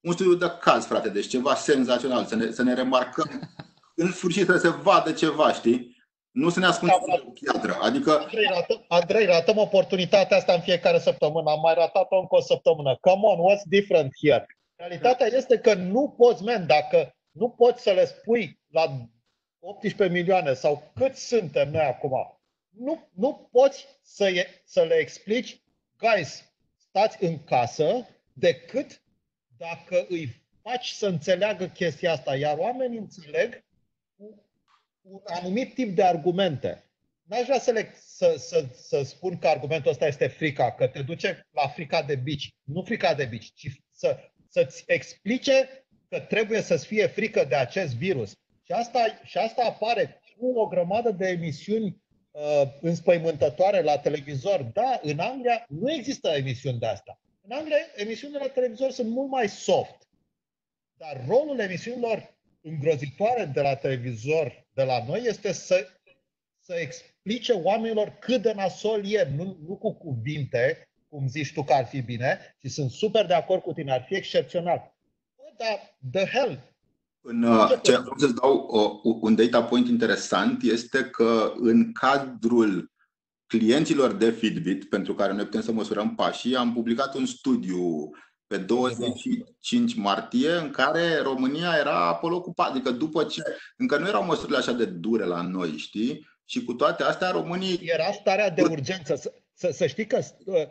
un studiu de caz, frate, deci ceva senzațional, să ne, să ne remarcăm, în sfârșit să se vadă ceva, știi? Nu să ne ascundem o piatră. Adică... Andrei, ratăm, Andrei, ratăm oportunitatea asta în fiecare săptămână. Am mai ratat-o încă o săptămână. Come on, what's different here? Realitatea este că nu poți, man, dacă nu poți să le spui la optsprezece milioane sau cât suntem noi acum, nu, nu poți să, să le explici, guys, stați în casă, decât dacă îi faci să înțeleagă chestia asta. Iar oamenii înțeleg cu un anumit tip de argumente. N-aș vrea să, le, să, să, să spun că argumentul ăsta este frica, că te duce la frica de bici. Nu frica de bici, ci să, să-ți explice că trebuie să-ți fie frică de acest virus. Și asta, și asta apare cu o grămadă de emisiuni uh, înspăimântătoare la televizor. Da, în Anglia nu există emisiuni de asta. În Anglia, emisiunile la televizor sunt mult mai soft. Dar rolul emisiunilor îngrozitoare de la televizor de la noi este să, să explice oamenilor cât de nasol e, nu, nu cu cuvinte, cum zici tu că ar fi bine, și sunt super de acord cu tine, ar fi excepțional. Bă, dar the hell! În, ce vreau să-ți dau uh, un data point interesant este că în cadrul clienților de Fitbit, pentru care noi putem să măsurăm pașii, am publicat un studiu pe douăzeci și cinci martie, în care România era pe locul patru, adică după ce încă nu erau măsurile așa de dure la noi, știi? Și cu toate astea românii... Era starea de urgență. Să, să, să știi că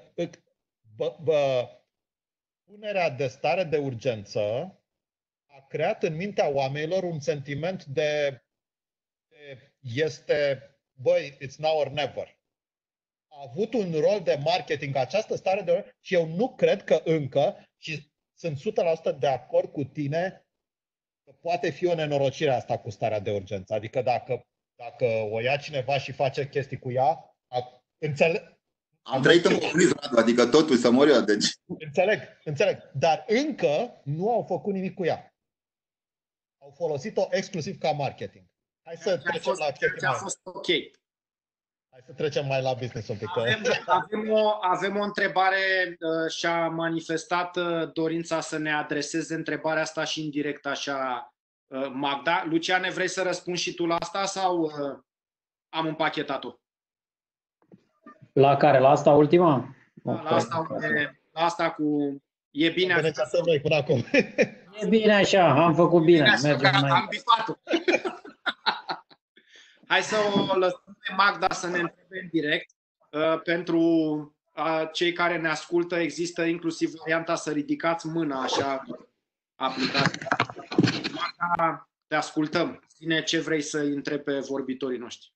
bă, bă, punerea de stare de urgență a creat în mintea oamenilor un sentiment de, de este, băi, it's now or never. A avut un rol de marketing această stare de urgență și eu nu cred că încă, și sunt o sută la sută de acord cu tine, că poate fi o nenorocire asta cu starea de urgență. Adică dacă, dacă o ia cineva și face chestii cu ea, înțeleg. Am trăit în comunism, adică totul să mor eu, deci... Înțeleg, înțeleg. Dar încă nu au făcut nimic cu ea. Au folosit-o exclusiv ca marketing. Hai să trecem la ce a fost ok. Hai să trecem mai la business un pic. Avem, avem, o, avem o întrebare uh, și-a manifestat uh, dorința să ne adreseze întrebarea asta și în direct așa, uh, Magda. Luciane, vrei să răspunzi și tu la asta sau uh, am împachetat-o? La care? La asta ultima? La asta, unde, la asta cu... E bine așa. Noi până acum. E bine așa, am făcut bine. bine așa, am bifat-o. Hai să o lăsăm pe Magda să ne întrebe în direct. Uh, pentru uh, cei care ne ascultă, există inclusiv varianta să ridicați mâna așa aplicația. Magda, te ascultăm. Ține ce vrei să îi întrebi pe vorbitorii noștri.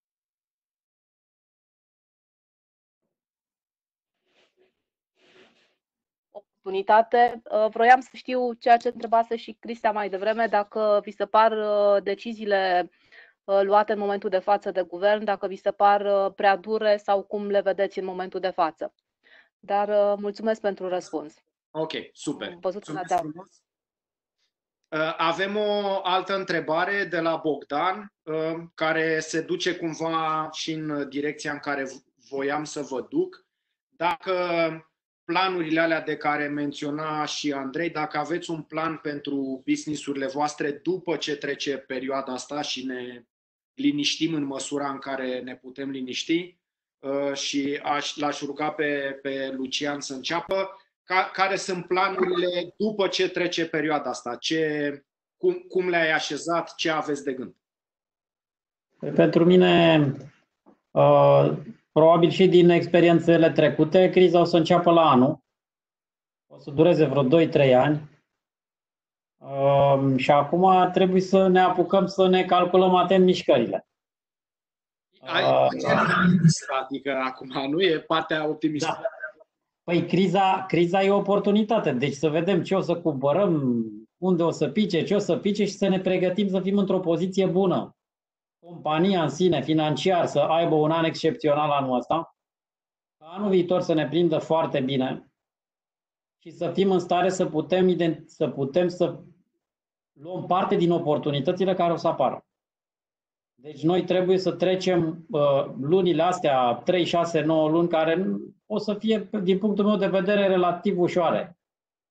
Oportunitate. Vroiam să știu ceea ce întrebase și Cristia mai devreme, dacă vi se par deciziile luate în momentul de față de guvern, dacă vi se par prea dure sau cum le vedeți în momentul de față. Dar mulțumesc pentru răspuns. Ok, super. Am văzut mulțumesc frumos. Avem o altă întrebare de la Bogdan, care se duce cumva și în direcția în care voiam să vă duc. Dacă planurile alea de care menționa și Andrei, dacă aveți un plan pentru business-urile voastre după ce trece perioada asta și ne liniștim în măsura în care ne putem liniști, și aș, l-aș ruga pe, pe Lucian să înceapă, ca, care sunt planurile după ce trece perioada asta? Ce, cum, cum le-ai așezat? Ce aveți de gând? Pentru mine, uh, probabil și din experiențele trecute, criza o să înceapă la anul. O să dureze vreo doi trei ani. Uh, și acum trebuie să ne apucăm să ne calculăm atent mișcările. Uh, adică acum nu e partea optimistă. Da. Păi criza, criza e o oportunitate. Deci să vedem ce o să cumpărăm, unde o să pice, ce o să pice și să ne pregătim să fim într-o poziție bună. Compania în sine, financiar, să aibă un an excepțional anul ăsta, anul viitor să ne prindă foarte bine și să fim în stare să putem, să putem să luăm parte din oportunitățile care o să apară. Deci noi trebuie să trecem uh, lunile astea, trei, șase, nouă luni, care o să fie, din punctul meu de vedere, relativ ușoare.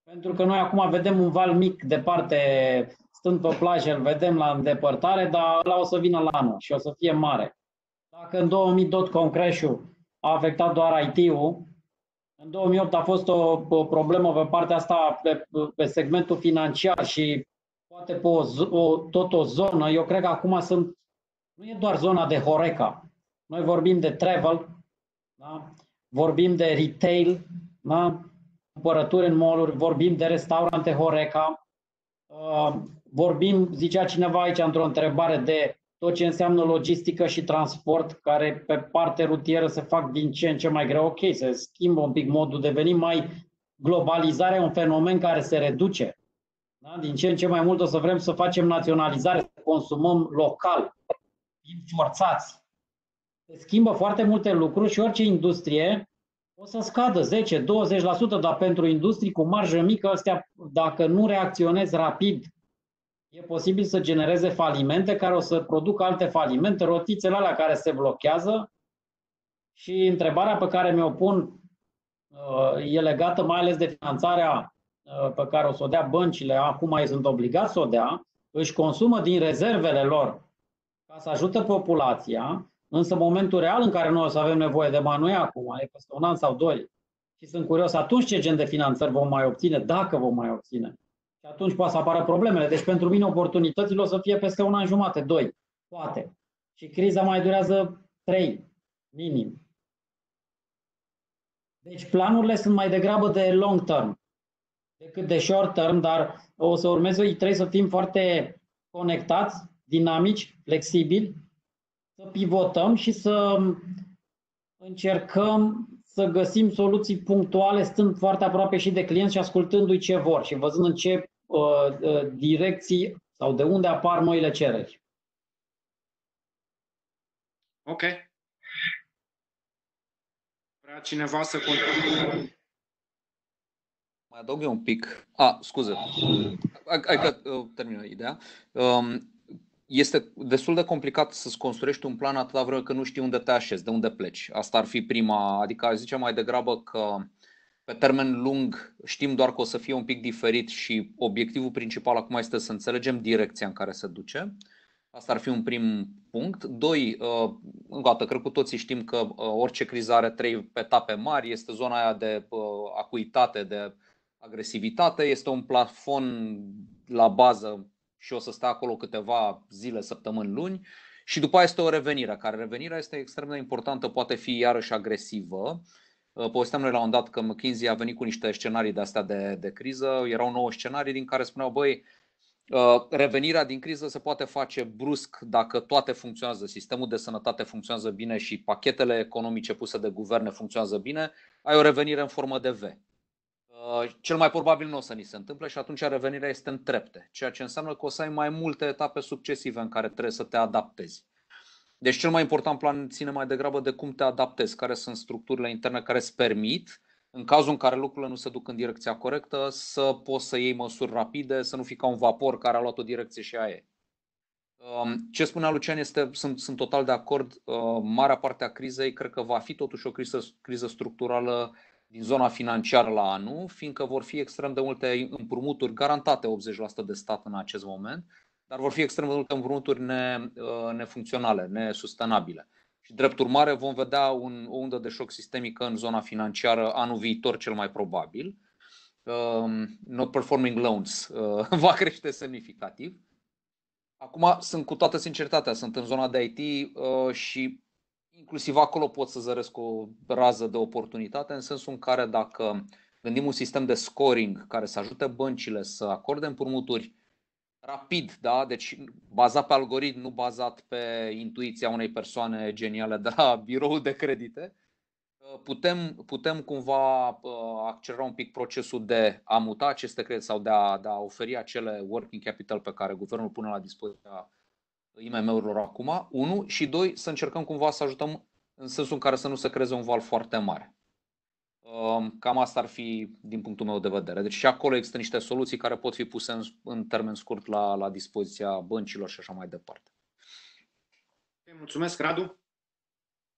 Pentru că noi acum vedem un val mic departe, stând pe plajă, îl vedem la îndepărtare, dar ăla o să vină la anul și o să fie mare. Dacă în două mii dot-com crash-ul a afectat doar I T-ul, în două mii opt a fost o, o problemă pe partea asta, pe, pe segmentul financiar și poate pe o, o, tot o zonă. Eu cred că acum sunt, nu e doar zona de Horeca. Noi vorbim de travel, da? Vorbim de retail, da? Cumpărături în mall-uri, vorbim de restaurante Horeca, uh, vorbim, zicea cineva aici într-o întrebare, de tot ce înseamnă logistică și transport, care pe parte rutieră se fac din ce în ce mai greu. Ok, se schimbă un pic modul, devenim mai globalizarea, un fenomen care se reduce. Da? Din ce în ce mai mult o să vrem să facem naționalizare, să consumăm local, fiind forțați. Se schimbă foarte multe lucruri și orice industrie o să scadă zece douăzeci la sută, dar pentru industrii cu marjă mică, astea, dacă nu reacționezi rapid, e posibil să genereze falimente care o să producă alte falimente, rotițele alea care se blochează. Și întrebarea pe care mi-o pun e legată mai ales de finanțarea pe care o să o dea băncile, acum ei sunt obligați să o dea, își consumă din rezervele lor ca să ajute populația, însă momentul real în care noi o să avem nevoie de bani nu e acum, e peste un an sau doi. Și sunt curios atunci ce gen de finanțări vom mai obține, dacă vom mai obține. Și atunci poate să apară problemele. Deci pentru mine oportunitățile o să fie peste un an jumate, doi, poate. Și criza mai durează trei, minim. Deci planurile sunt mai degrabă de long term decât de short term, dar o să urmeze, trebuie să fim foarte conectați, dinamici, flexibili, să pivotăm și să încercăm să găsim soluții punctuale, stând foarte aproape și de clienți și ascultându-i ce vor și văzând în ce uh, uh, direcții sau de unde apar noile cereri. Ok. Vrea cineva să continue? Mai adaug eu un pic. A, scuze. Hai că uh, termină ideea. Um, Este destul de complicat să-ți construiești un plan atâta vreme că nu știi unde te așezi, de unde pleci. Asta ar fi prima, adică aș zice mai degrabă că pe termen lung știm doar că o să fie un pic diferit și obiectivul principal acum este să înțelegem direcția în care se duce. Asta ar fi un prim punct. Doi, încă o dată, cred că cu toții știm că orice criză are trei etape mari. Este zona aia de acuitate, de agresivitate, este un plafon la bază și o să stea acolo câteva zile, săptămâni, luni. Și după aceea este o revenire, care revenirea este extrem de importantă, poate fi iarăși agresivă. Povesteam noi la un dat că McKinsey a venit cu niște scenarii de astea de, de criză. Erau nouă scenarii din care spuneau, băi, revenirea din criză se poate face brusc dacă toate funcționează, sistemul de sănătate funcționează bine și pachetele economice puse de guverne funcționează bine, ai o revenire în formă de V. Cel mai probabil nu o să ni se întâmple și atunci revenirea este în trepte, ceea ce înseamnă că o să ai mai multe etape succesive în care trebuie să te adaptezi. Deci cel mai important plan ține mai degrabă de cum te adaptezi, care sunt structurile interne care îți permit, în cazul în care lucrurile nu se duc în direcția corectă, să poți să iei măsuri rapide, să nu fii ca un vapor care a luat o direcție și aia e. Ce spunea Lucian este, sunt, sunt total de acord, marea parte a crizei cred că va fi totuși o criză, criză structurală din zona financiară la anul, fiindcă vor fi extrem de multe împrumuturi, garantate optzeci la sută de stat în acest moment, dar vor fi extrem de multe împrumuturi ne, nefuncționale, nesustenabile. Și drept urmare vom vedea un, o undă de șoc sistemică în zona financiară anul viitor cel mai probabil. Uh, not performing loans uh, va crește semnificativ. Acum sunt cu toată sinceritatea, sunt în zona de I T uh, și inclusiv acolo pot să zăresc o rază de oportunitate, în sensul în care dacă gândim un sistem de scoring care să ajute băncile să acorde împrumuturi rapid, da? Deci bazat pe algoritm, nu bazat pe intuiția unei persoane geniale de la biroul de credite, putem, putem cumva accelera un pic procesul de a muta aceste credite sau de a, de a oferi acele working capital pe care guvernul pune la dispoziția I M M-urilor acum, unu, și doi, să încercăm cumva să ajutăm în sensul în care să nu se creeze un val foarte mare. Cam asta ar fi din punctul meu de vedere. Deci și acolo există niște soluții care pot fi puse în, în termen scurt la, la dispoziția băncilor și așa mai departe. Mulțumesc, Radu.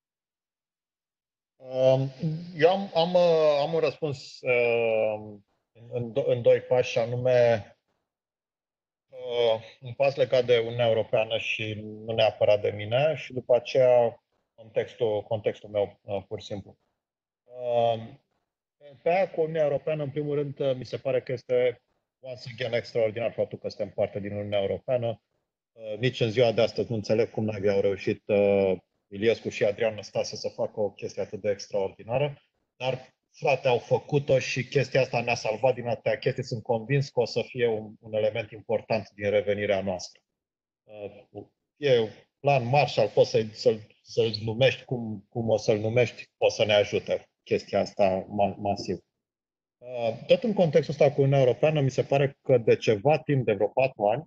Eu am, am, am un răspuns în, în doi pași, anume un pas legat de Uniunea Europeană și nu neapărat de mine și după aceea contextul, contextul meu pur și simplu. Pe aia cu Uniunea Europeană, în primul rând, mi se pare că este once again extraordinar faptul că suntem parte din Uniunea Europeană. Nici în ziua de astăzi nu înțeleg cum n-ai au reușit Iliescu și Adrian Năstase să facă o chestie atât de extraordinară, dar frate, au făcut-o și chestia asta ne-a salvat din atâtea chestii. Sunt convins că o să fie un, un element important din revenirea noastră. E plan Marshall, poți să-l, să-l, să-l numești cum, cum o să-l numești, o să ne ajute chestia asta masiv. Tot în contextul ăsta cu Uniunea Europeană, mi se pare că de ceva timp, de vreo patru ani,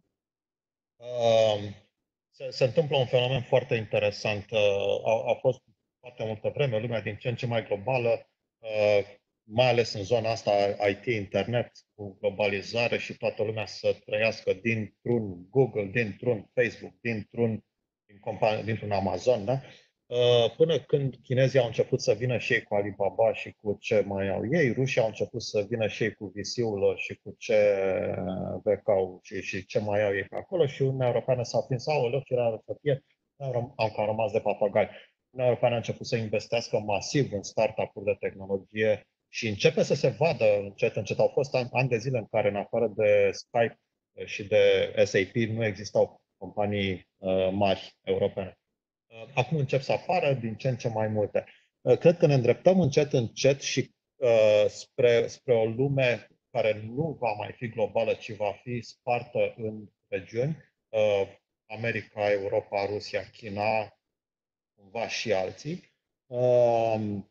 se, se întâmplă un fenomen foarte interesant. A, a fost foarte multă vreme, lumea din ce în ce mai globală, mai ales în zona asta I T, internet, cu globalizare și toată lumea să trăiască dintr-un Google, dintr-un Facebook, dintr-un, dintr-un Amazon, da? Până când chinezii au început să vină și ei cu Alibaba și cu ce mai au ei, rușii au început să vină și ei cu V C-ul și cu ce V K-ul și, și ce mai au ei pe acolo și Uniunea Europeană s-a prins, aoleu, ce rară să fie, au cam rămas de papagali. Uniunea Europeană a început să investească masiv în startup-uri de tehnologie și începe să se vadă încet, încet. Au fost ani, ani de zile în care, în afară de Skype și de S A P, nu existau companii uh, mari europene. Uh, acum încep să apară din ce în ce mai multe. Uh, cred că ne îndreptăm încet, încet și uh, spre, spre o lume care nu va mai fi globală, ci va fi spartă în regiuni. Uh, America, Europa, Rusia, China, cumva și alții. Um,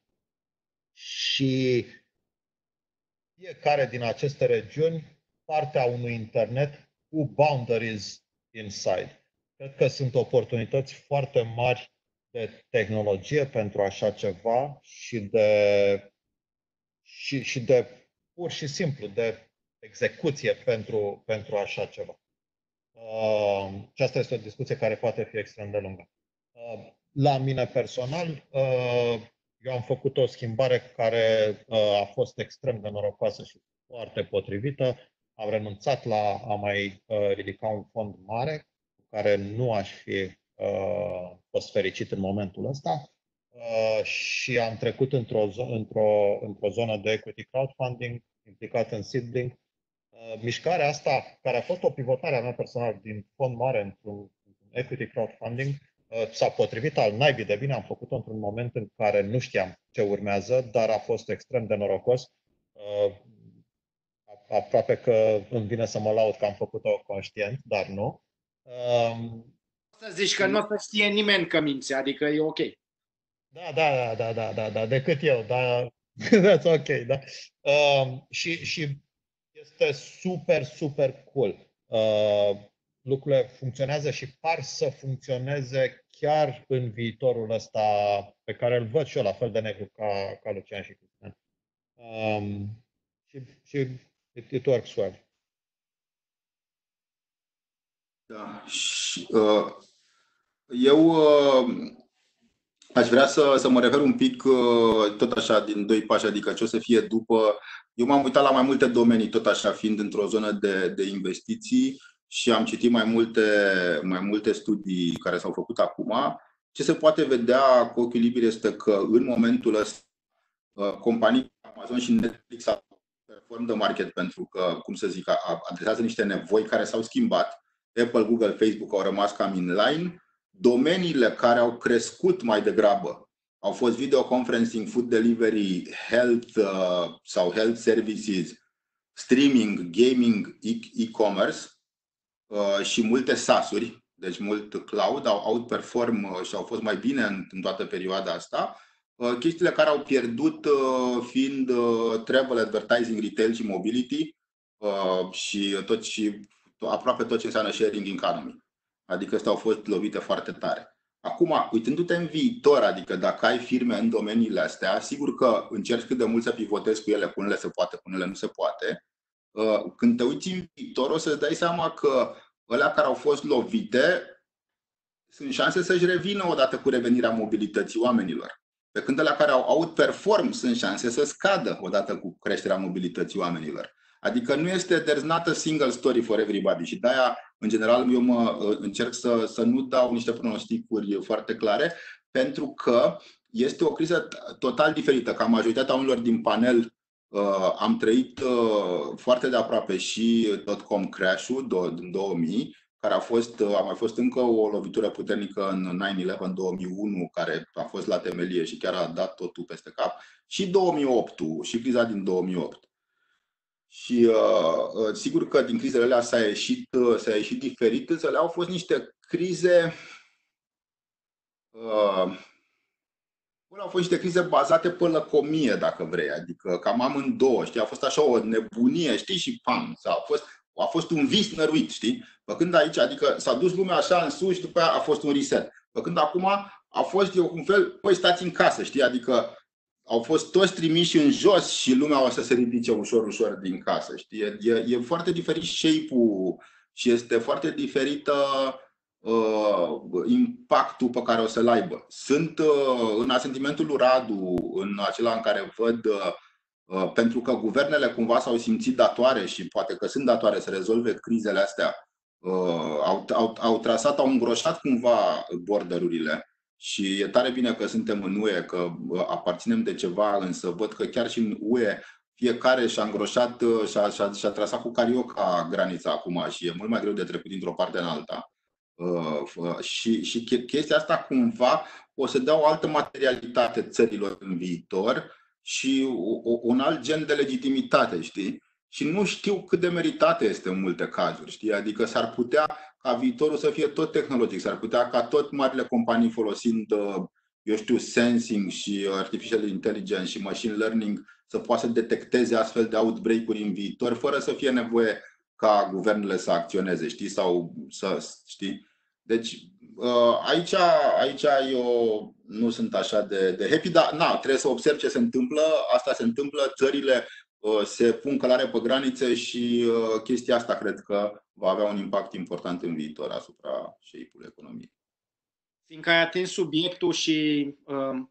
și fiecare din aceste regiuni partea unui internet cu boundaries inside. Cred că sunt oportunități foarte mari de tehnologie pentru așa ceva și de, și, și de pur și simplu de execuție pentru, pentru așa ceva. Uh, și asta este o discuție care poate fi extrem de lungă. Uh, La mine personal, eu am făcut o schimbare care a fost extrem de norocoasă și foarte potrivită. Am renunțat la a mai ridica un fond mare, cu care nu aș fi fost fericit în momentul ăsta, și am trecut într-o, într-o, într-o zonă de equity crowdfunding, implicat în seedling. Mișcarea asta, care a fost o pivotare a mea personală din fond mare într-un equity crowdfunding, s-a potrivit al naibii de bine, am făcut-o într-un moment în care nu știam ce urmează, dar a fost extrem de norocos. Aproape că îmi vine să mă laud că am făcut-o conștient, dar nu. Să zici că nu o să știe nimeni că minți, adică e ok. Da, da, da, da, da, da, decât eu, da, that's ok, da. Și, și este super, super cool. Lucrurile funcționează și par să funcționeze chiar în viitorul ăsta pe care îl văd și eu la fel de negru ca, ca Lucian și Cristian. Um, și și it, it works well. Da. Și, uh, eu uh, aș vrea să, să mă refer un pic uh, tot așa din doi pași, adică ce o să fie după. Eu m-am uitat la mai multe domenii, tot așa fiind într-o zonă de, de investiții, și am citit mai multe, mai multe studii care s-au făcut acum. Ce se poate vedea cu ochiul liber este că în momentul ăsta companii Amazon și Netflix au perform the market pentru că, cum să zic, adresează niște nevoi care s-au schimbat. Apple, Google, Facebook au rămas cam inline. Domeniile care au crescut mai degrabă au fost video conferencing, food delivery, health uh, sau health services, streaming, gaming, e-commerce. Uh, și multe SaaS-uri, deci mult cloud, au outperform uh, și au fost mai bine în, în toată perioada asta. Uh, chestiile care au pierdut uh, fiind uh, travel, advertising, retail și mobility uh, și, tot, și aproape tot ce înseamnă sharing economy. Adică astea au fost lovite foarte tare. Acum, uitându-te în viitor, adică dacă ai firme în domeniile astea, sigur că încerci cât de mult să pivotezi cu ele, cu unele se poate, cu unele nu se poate. Când te uiți în viitor, o să-ți dai seama că ălea care au fost lovite sunt șanse să-și revină odată cu revenirea mobilității oamenilor. Pe când ălea care au outperform sunt șanse să scadă odată cu creșterea mobilității oamenilor. Adică nu este, there's not a single story for everybody și de-aia, în general, eu mă încerc să, să nu dau niște pronosticuri foarte clare, pentru că este o criză total diferită. Ca majoritatea oamenilor din panel uh, am trăit uh, foarte de aproape și dot-com crash-ul din două mii, care a fost, uh, a mai fost încă o lovitură puternică în nine eleven în două mii unu, care a fost la temelie și chiar a dat totul peste cap, și două mii opt, și criza din două mii opt. Și uh, sigur că din crizele alea s-a ieșit, uh, s-a ieșit diferit, însă le-au fost niște crize uh, au fost niște crize bazate pe lăcomie, dacă vrei, adică cam amândouă, știi, a fost așa o nebunie, știi, și pam, sau a fost, a fost un vis năruit, știi, făcând aici, adică s-a dus lumea așa în sus și după aia a fost un reset, făcând acum a fost eu un fel, păi stați în casă, știi, adică au fost toți trimiși în jos și lumea o să se ridice ușor, ușor din casă, știi, e, e foarte diferit shape-ul și este foarte diferită Uh, impactul pe care o să-l aibă. Sunt uh, în asentimentul lui Radu, în acela în care văd, uh, uh, pentru că guvernele cumva s-au simțit datoare și poate că sunt datoare să rezolve crizele astea, uh, au, au, au trasat, au îngroșat cumva borderurile și e tare bine că suntem în U E, că uh, aparținem de ceva, însă văd că chiar și în U E fiecare și-a îngroșat, uh, și-a, și-a, și-a trasat cu carioca granița acum și e mult mai greu de trecut dintr-o parte în alta. Uh, și, și chestia asta cumva o să dea o altă materialitate țărilor în viitor și o, un alt gen de legitimitate, știi? Și nu știu cât de meritată este în multe cazuri, știi? Adică s-ar putea ca viitorul să fie tot tehnologic, s-ar putea ca tot marile companii folosind, eu știu, sensing și artificial intelligence și machine learning să poată să detecteze astfel de outbreak-uri în viitor, fără să fie nevoie ca guvernele să acționeze, știi? Sau să, știi? Deci aici, aici eu nu sunt așa de, de happy, dar na, trebuie să observ ce se întâmplă. Asta se întâmplă, țările se pun călare pe granițe și chestia asta cred că va avea un impact important în viitor asupra shape-ului economiei. Fiindcă ai atins subiectul și uh,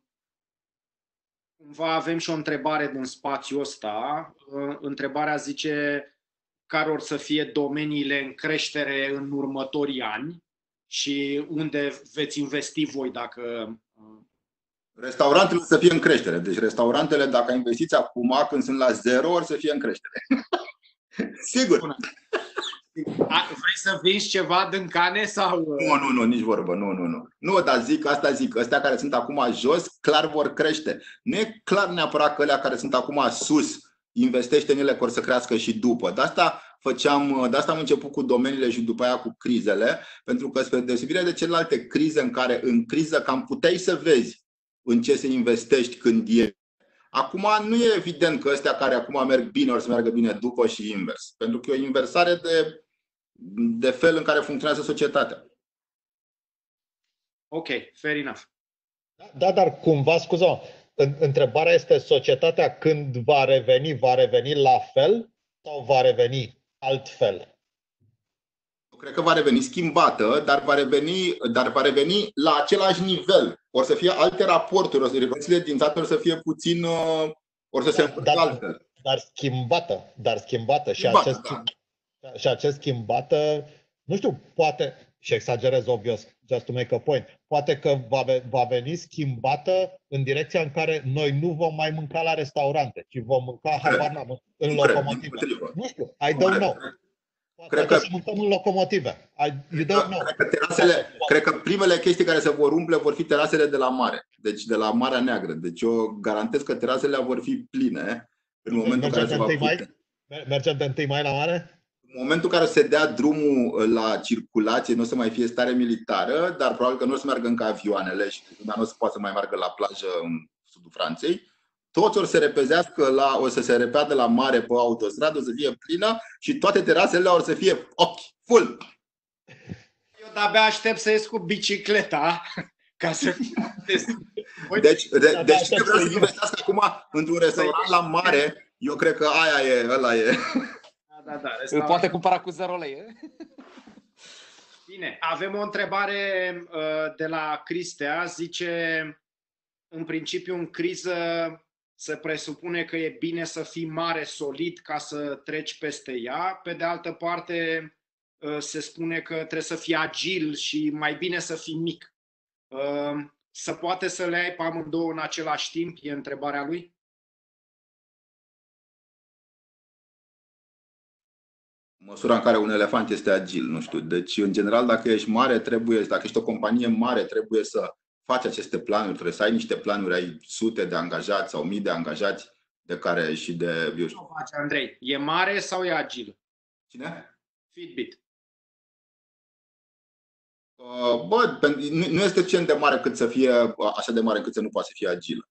cumva avem și o întrebare din spațiul ăsta. Uh, întrebarea zice care or să fie domeniile în creștere în următorii ani și unde veți investi voi dacă... Restaurantele să fie în creștere. Deci restaurantele, dacă investiți acum, când sunt la zero, or să fie în creștere. Sigur. A, vrei să vinzi ceva din cane sau... Nu, nu, nu, nici vorbă, nu, nu, nu. Nu, dar zic, asta zic, ăstea care sunt acum jos, clar vor crește. Nu e clar neapărat că ălea care sunt acum sus, investește în ele, că or să crească și după. De asta făceam, de asta am început cu domeniile și după aia cu crizele, pentru că spre deosebire de celelalte crize în care în criză cam puteai să vezi în ce să investești când e. Acum nu e evident că ăstea care acum merg bine or să meargă bine după și invers, pentru că e o inversare de, de fel în care funcționează societatea. Ok, fair enough. Da, dar cumva, scuză, întrebarea este, societatea când va reveni, va reveni la fel sau va reveni altfel? Eu cred că va reveni schimbată, dar va reveni, dar va reveni la același nivel. Or să fie alte raporturi, o să relațiile din stat or să fie puțin, or să se împărțe altfel. Dar schimbată, dar schimbată. schimbată și, acest, da. și acest schimbată, nu știu, poate, și exagerez obvious, just to make a point, poate că va, va veni schimbată în direcția în care noi nu vom mai mânca la restaurante, ci vom mânca, habar n-am, în locomotive. Nu știu, I don't know. Cred că să mâncăm în locomotive. I, you don't know. Cred că, terasele, cred că primele chestii care se vor umple vor fi terasele de la mare, deci de la Marea Neagră. Deci eu garantez că terasele vor fi pline în momentul în care se va pune. Mergem de întâi mai la mare? În momentul în care se dea drumul la circulație, nu o să mai fie stare militară, dar probabil că nu o să meargă încă avioanele și nu o să poată să mai meargă la plajă în sudul Franței. Toți o să se repezească, la, o să se repeadă la mare pe autostradă, o să fie plină și toate terasele o să fie ochi, full. Eu de-abia aștept să ies cu bicicleta ca să... Deci, de, deci cine vrea să investească acum într-un restaurant la mare, eu cred că aia e, ăla e. Da, da, da, îl poate cumpăra cu zero lei. Bine, avem o întrebare uh, de la Cristea. Zice, în principiu în criză se presupune că e bine să fii mare, solid, ca să treci peste ea. Pe de altă parte, se spune că trebuie să fii agil și mai bine să fii mic. Se poate să le ai pe amândouă în același timp? E întrebarea lui. Măsura în care un elefant este agil, nu știu. Deci, în general, dacă ești mare, trebuie, dacă ești o companie mare, trebuie să faci aceste planuri, trebuie să ai niște planuri, ai sute de angajați sau mii de angajați de care și de, eu știu. Ce face, Andrei? E mare sau e agil? Cine? Fitbit. Bă, nu este suficient de mare cât să fie, așa de mare cât să nu poate să fie agilă.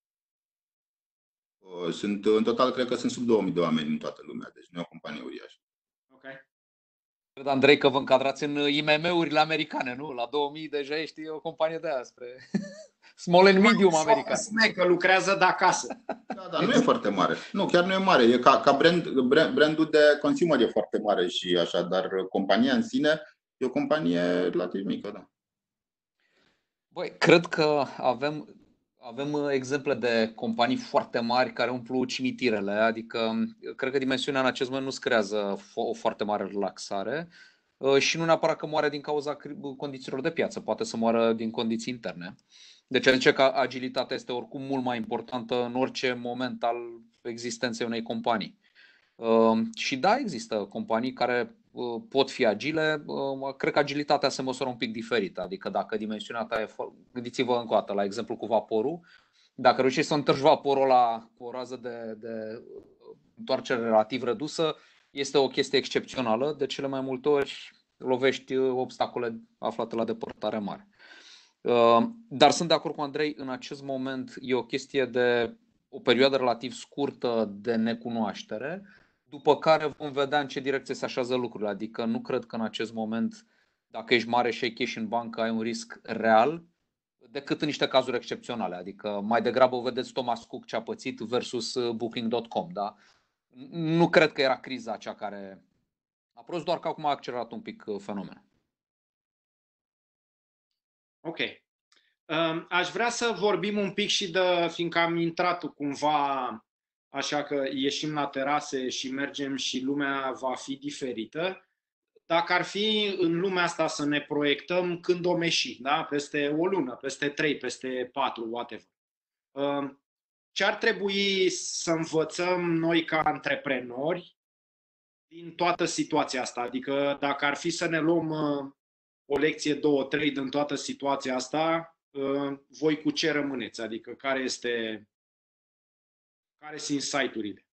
Sunt, în total, cred că sunt sub două mii de oameni în toată lumea, deci nu e o companie uriașă. Ok. Cred, Andrei, că vă încadrați în I M M-urile americane, nu? La două mii deja ești o companie de aia spre small and medium american. Că lucrează de acasă. Da, dar nu e foarte mare. Nu, chiar nu e mare. E ca, ca brand, brand, brandul de consumer e foarte mare și așa, dar compania în sine e o companie relativ mică, da. Băi, cred că avem, avem exemple de companii foarte mari care umplu cimitirele, adică cred că dimensiunea în acest moment nu-ți creează o foarte mare relaxare și nu neapărat că moare din cauza condițiilor de piață, poate să moară din condiții interne. Deci zice că agilitatea este oricum mult mai importantă în orice moment al existenței unei companii. Și da, există companii care pot fi agile, cred că agilitatea se măsoară un pic diferit, adică dacă dimensiunea ta e, gândiți-vă încă o dată la exemplu cu vaporul, dacă reușești să întorci vaporul la o rază de, de întoarcere relativ redusă, este o chestie excepțională, de cele mai multe ori lovești obstacole aflate la depărtare mare. Dar sunt de acord cu Andrei, în acest moment e o chestie de o perioadă relativ scurtă de necunoaștere, după care vom vedea în ce direcție se așează lucrurile. Adică nu cred că în acest moment, dacă ești mare și ai cash în bancă, ai un risc real, decât în niște cazuri excepționale. Adică mai degrabă o vedeți Thomas Cook ce a pățit versus Booking punct com. Da? Nu cred că era criza cea care a produs, doar că acum a accelerat un pic fenomenul. Ok. Aș vrea să vorbim un pic și de, fiindcă am intrat cumva, așa că ieșim la terase și mergem și lumea va fi diferită. Dacă ar fi în lumea asta să ne proiectăm când o meși, da? Peste o lună, peste trei, peste patru, whatever. Ce ar trebui să învățăm noi ca antreprenori din toată situația asta? Adică dacă ar fi să ne luăm o lecție, două, trei din toată situația asta, voi cu ce rămâneți? Adică care este, care sunt insight-urile?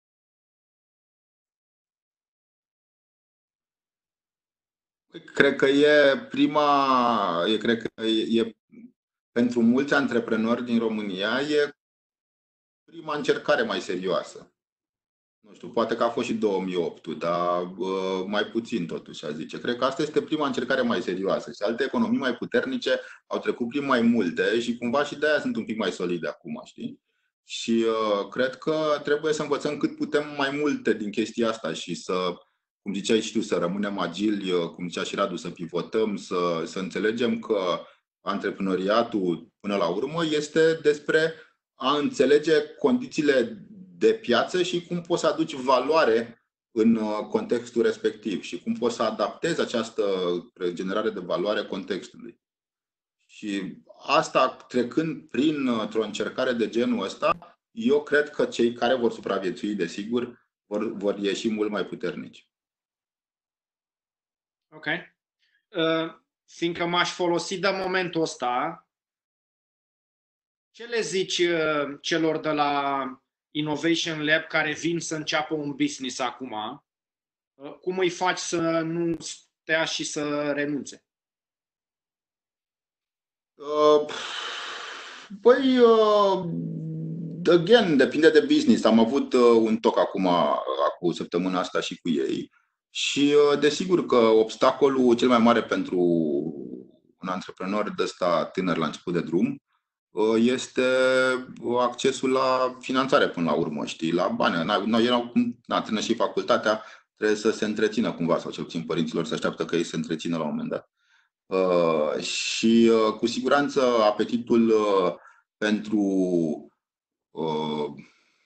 Cred că e prima, e, cred că e, e pentru mulți antreprenori din România e prima încercare mai serioasă. Nu știu, poate că a fost și două mii opt, dar uh, mai puțin totuși, a zice. Cred că asta este prima încercare mai serioasă și alte economii mai puternice au trecut prin mai multe și cumva și de-aia sunt un pic mai solide acum, știi? Și uh, cred că trebuie să învățăm cât putem mai multe din chestia asta și să, cum ziceai și tu, să rămânem agili, cum zicea și Radu, să pivotăm, să, să înțelegem că antreprenoriatul, până la urmă, este despre a înțelege condițiile de piață și cum poți să aduci valoare în contextul respectiv și cum poți să adaptezi această generare de valoare contextului. Și asta trecând printr-o încercare de genul ăsta, eu cred că cei care vor supraviețui, desigur, vor, vor ieși mult mai puternici. Ok. Uh, fiindcă m-aș folosi de momentul ăsta, ce le zici uh, celor de la Innovation Lab care vin să înceapă un business acum? Uh, cum îi faci să nu stea și să renunțe? Uh, păi, uh, again, depinde de business. Am avut uh, un talk acum, acum săptămâna asta și cu ei. Și uh, desigur că obstacolul cel mai mare pentru un antreprenor de ăsta tânăr la început de drum este accesul la finanțare până la urmă, știi, la bani. Noi erau, na, tânăr și facultatea, trebuie să se întrețină cumva, sau cel puțin părinților să așteaptă că ei se întrețină la un moment dat. Uh, și uh, cu siguranță apetitul uh, pentru uh,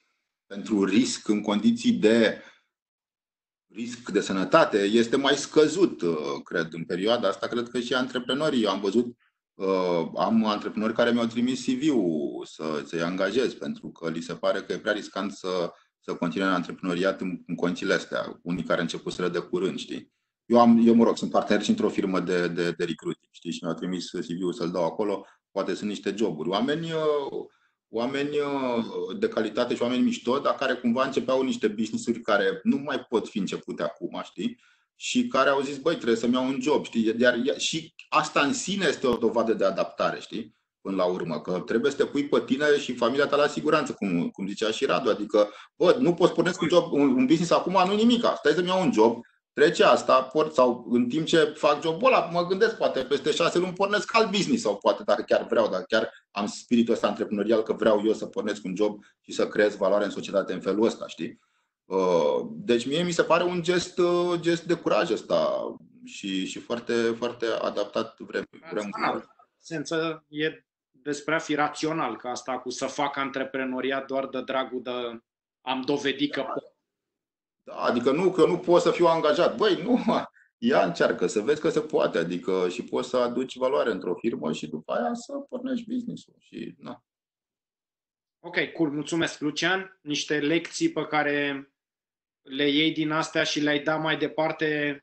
pentru risc în condiții de risc de sănătate este mai scăzut, cred, în perioada asta. Cred că și antreprenorii, eu am văzut, am antreprenori care mi-au trimis C V-ul să, să-i angajez, pentru că li se pare că e prea riscant să, să continue în antreprenoriat în, în condițiile astea, unii care începuseră de curând, știi? Eu, am, eu mă rog, sunt partener și într-o firmă de, de, de recruiting, știi? Și mi-au trimis C V-ul să-l dau acolo, poate sunt niște joburi. Oameni... Oameni de calitate și oameni mișto, dar care cumva începeau niște business-uri care nu mai pot fi începute acum, știi? Și care au zis, băi, trebuie să-mi iau un job, știi? Iar și asta în sine este o dovadă de adaptare, știi? Până la urmă, că trebuie să te pui pe tine și familia ta la siguranță, cum, cum zicea și Radu. Adică, bă, nu poți pornesc un job, un, un business acum, nu nimica. Stai să-mi iau un job, trece asta, port, sau în timp ce fac jobul ăla, mă gândesc, poate peste șase luni pornesc alt business, sau poate dacă chiar vreau, dacă chiar am spiritul ăsta antreprenorial că vreau eu să pornesc un job și să creez valoare în societate în felul ăsta, știi? Deci mie mi se pare un gest, gest de curaj ăsta și, și foarte, foarte adaptat vremului. Esență e despre a fi rațional, că asta cu să fac antreprenoriat doar de dragul de am dovedit că pot. Da, adică nu că nu poți să fiu angajat. Băi, nu, ia încearcă să vezi că se poate, adică și poți să aduci valoare într-o firmă și după aia să pornești business-ul. Și, na. Ok, cool, mulțumesc. Lucian, niște lecții pe care le iei din astea și le-ai dat mai departe?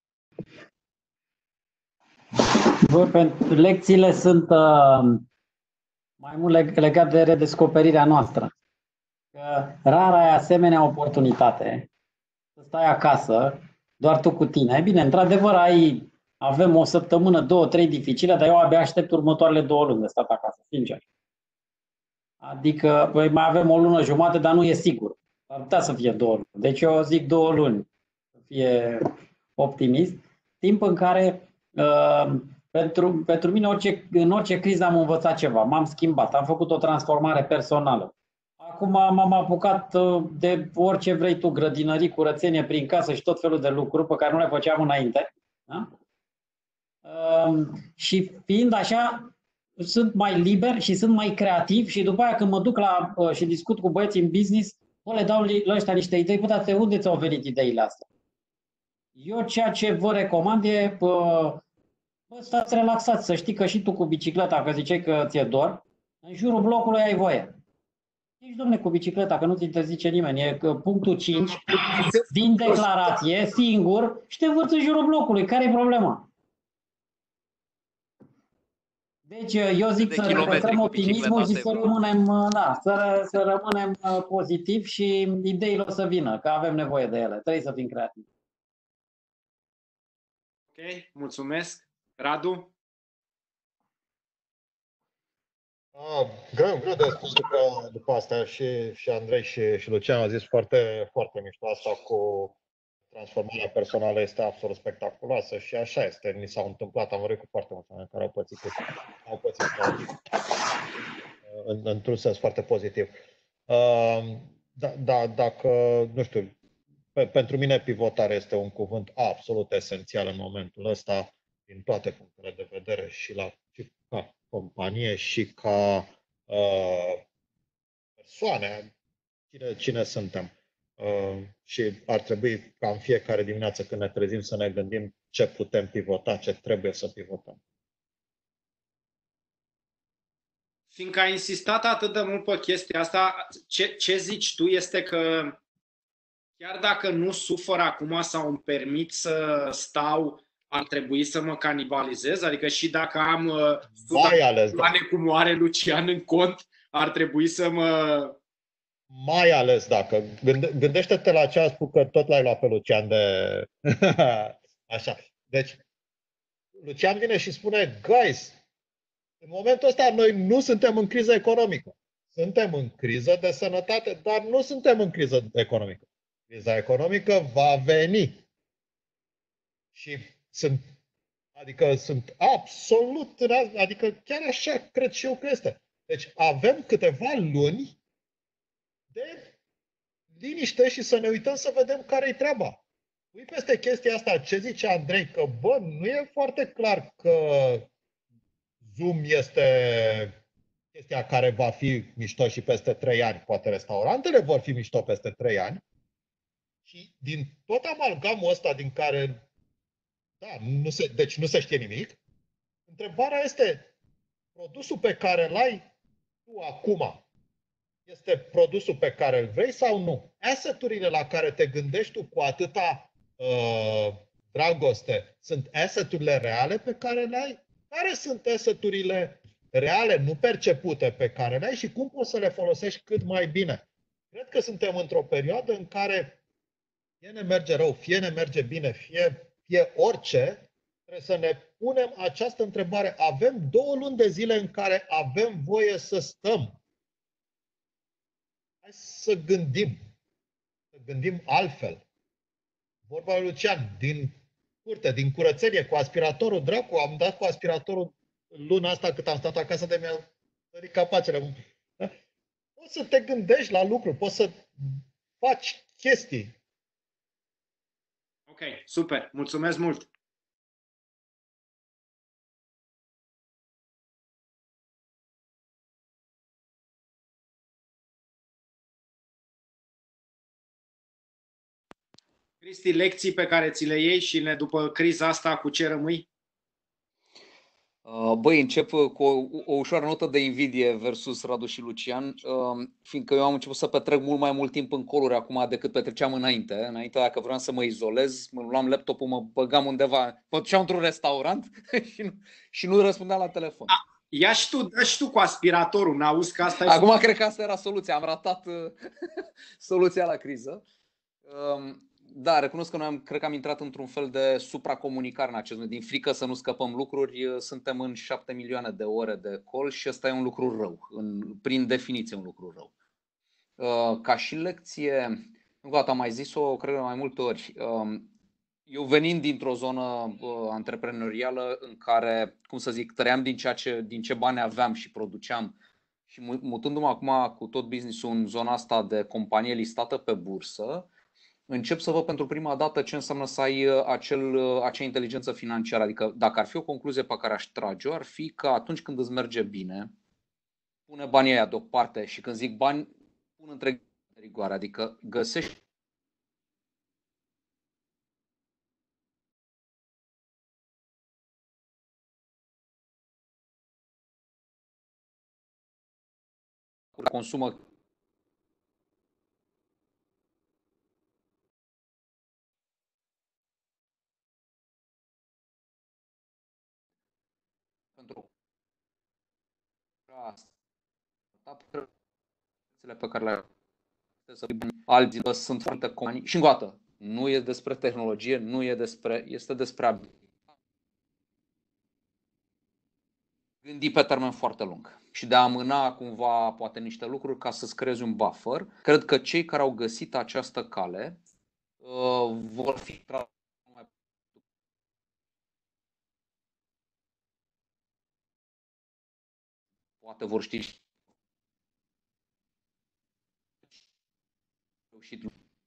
Bă, lecțiile sunt uh, mai mult leg legate de redescoperirea noastră. Că rar ai asemenea oportunitate să stai acasă, doar tu cu tine. Bine, într-adevăr, ai, avem o săptămână, două, trei dificile, dar eu abia aștept următoarele două luni de stat acasă, sincer. Adică, păi, mai avem o lună jumate, dar nu e sigur. Ar putea să fie două luni. Deci eu zic două luni, să fie optimist. Timp în care, uh, pentru, pentru mine, orice, în orice criză am învățat ceva. M-am schimbat, am făcut o transformare personală. Acum m-am apucat de orice vrei tu, grădinării, curățenie prin casă și tot felul de lucruri pe care nu le făceam înainte. Da? Și fiind așa, sunt mai liber și sunt mai creativ și după aia când mă duc la și discut cu băieții în business, o le dau la ăștia niște idei. Păi, dar de unde ți-au venit ideile astea? Eu ceea ce vă recomand e, bă, stați relaxați, să știi că și tu cu bicicleta, că ziceai că ți-e dor, în jurul blocului ai voie. Ești, domne, cu bicicleta, că nu ți interzice nimeni. E punctul cinci din declarație, singur, și te învârți în jurul blocului. Care e problema? Deci, eu zic să păstrăm optimismul și să rămânem, da, să, să rămânem pozitivi și ideile o să vină, că avem nevoie de ele. Trebuie să fim creativi. Ok, mulțumesc. Radu? Ah, greu, greu de spus după, după asta și, și Andrei și, și Lucian au zis foarte, foarte mișto asta cu transformarea personală este absolut spectaculoasă și așa este. Ni s-au întâmplat, am vorbit cu foarte mulți oameni care au pățit, au pățit în, într-un sens foarte pozitiv. Uh, da, da, dacă, nu știu, pe, pentru mine pivotarea este un cuvânt absolut esențial în momentul ăsta, din toate punctele de vedere și la și ca companie și ca uh, persoane, cine, cine suntem. Uh, și ar trebui ca în fiecare dimineață când ne trezim să ne gândim ce putem pivota, ce trebuie să pivotăm. Fiindcă ai insistat atât de mult pe chestia asta, ce, ce zici tu este că chiar dacă nu sufăr acum sau îmi permit să stau, ar trebui să mă canibalizez? Adică și dacă am bani cum are Lucian în cont, ar trebui să mă... Mai ales dacă... Gândește-te la ce a spus, că tot l-ai luat pe Lucian de... Așa. Deci, Lucian vine și spune, guys, în momentul ăsta noi nu suntem în criză economică. Suntem în criză de sănătate, dar nu suntem în criză economică. Criza economică va veni. Și sunt, adică sunt absolut, adică chiar așa cred și eu că este. Deci avem câteva luni de liniște și să ne uităm să vedem care-i treaba. Ui peste chestia asta, ce zice Andrei, că bă, nu e foarte clar că Zoom este chestia care va fi mișto și peste trei ani, poate restaurantele vor fi mișto peste trei ani. Și din tot amalgamul ăsta din care, da, nu se, deci nu se știe nimic, întrebarea este, produsul pe care îl ai tu acum este produsul pe care îl vrei sau nu? Asset-urile la care te gândești tu cu atâta uh, dragoste sunt asset-urile reale pe care le ai? Care sunt asset-urile reale, nu percepute, pe care le ai și cum poți să le folosești cât mai bine? Cred că suntem într-o perioadă în care fie ne merge rău, fie ne merge bine, fie, fie orice, trebuie să ne punem această întrebare. Avem două luni de zile în care avem voie să stăm. Hai să gândim. Să gândim altfel. Vorba lui Lucian, din curte, din curățenie, cu aspiratorul, dracu, am dat cu aspiratorul luna asta cât am stat acasă de mi-a sărit capacele. Da? Poți să te gândești la lucruri, poți să faci chestii. Ok, super, mulțumesc mult! Cristi, lecții pe care ți le iei și le, după criza asta, cu ce rămâi? Băi, încep cu o, o ușoară notă de invidie versus Radu și Lucian, fiindcă eu am început să petrec mult mai mult timp în coluri acum decât petreceam înainte. Înainte, dacă vreau să mă izolez, mă luam laptopul, mă băgam undeva, mă duceam într-un restaurant și nu, și nu răspundeam la telefon. A, ia și tu, dă și tu cu aspiratorul, n-auzi că asta e... Acum cred că asta era soluția, am ratat soluția la criză. Da, recunosc că noi am, cred că am intrat într-un fel de supracomunicare în acest moment. Din frică să nu scăpăm lucruri, suntem în șapte milioane de ore de call și ăsta e un lucru rău, în, prin definiție un lucru rău. Ca și lecție, încă o dată am mai zis-o, cred că mai multe ori, eu venind dintr-o zonă antreprenorială în care, cum să zic, trăiam din, ceea ce, din ce bani aveam și produceam și mutându-mă acum cu tot business-ul în zona asta de companie listată pe bursă, încep să văd pentru prima dată ce înseamnă să ai acel, acea inteligență financiară. Adică dacă ar fi o concluzie pe care aș trage-o, ar fi că atunci când îți merge bine, pune banii aia deoparte și când zic bani, pun între rigoare. Adică găsești consumă pentru pe care le alții sunt foarte comuni și încă o dată, nu e despre tehnologie, nu e despre, este despre a gândi pe termen foarte lung și de a amâna cumva poate niște lucruri ca să-ți creezi un buffer. Cred că cei care au găsit această cale uh, vor fi mai poate vor ști și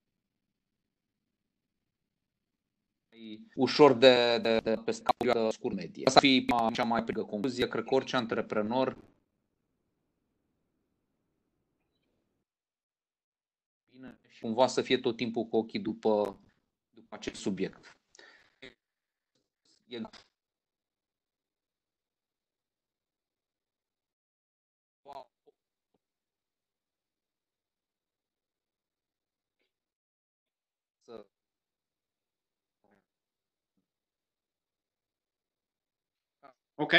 ușor de, de, de pe perioadă scurt medie. Asta ar fi cea mai prigă concluzie. Cred că orice antreprenor bine și cumva să fie tot timpul cu ochii după, după acest subiect. E Ok.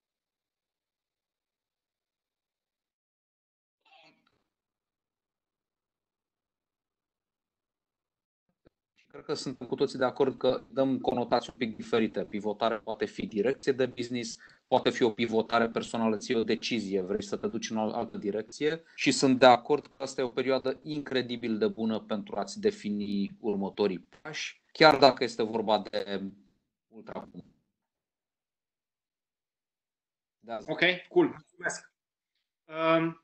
Cred că suntem cu toții de acord că dăm conotații un pic diferite. Pivotarea poate fi direcție de business, poate fi o pivotare personală, ții o decizie, vrei să te duci în o altă direcție și sunt de acord că asta e o perioadă incredibil de bună pentru a-ți defini următorii pași, chiar dacă este vorba de ultra. Da. Ok, cool, mulțumesc. Um,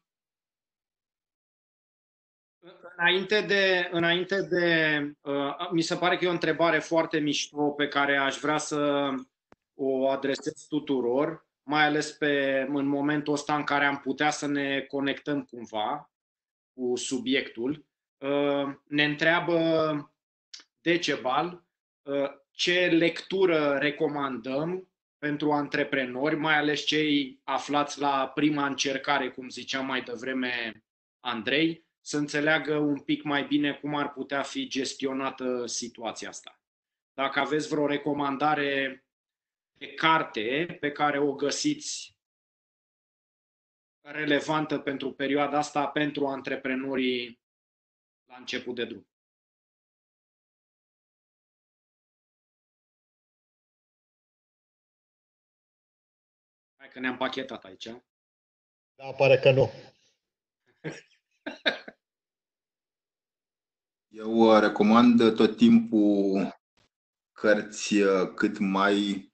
înainte de, înainte de uh, mi se pare că e o întrebare foarte mișto pe care aș vrea să o adresez tuturor. mai ales pe, în momentul ăsta în care am putea să ne conectăm cumva cu subiectul. Ne întreabă Decebal ce lectură recomandăm pentru antreprenori, mai ales cei aflați la prima încercare, cum zicea mai devreme Andrei, să înțeleagă un pic mai bine cum ar putea fi gestionată situația asta. Dacă aveți vreo recomandare de carte pe care o găsiți relevantă pentru perioada asta, pentru antreprenorii la început de drum. Hai că ne-am pachetat aici. Da, pare că nu. Eu recomand tot timpul cărți cât mai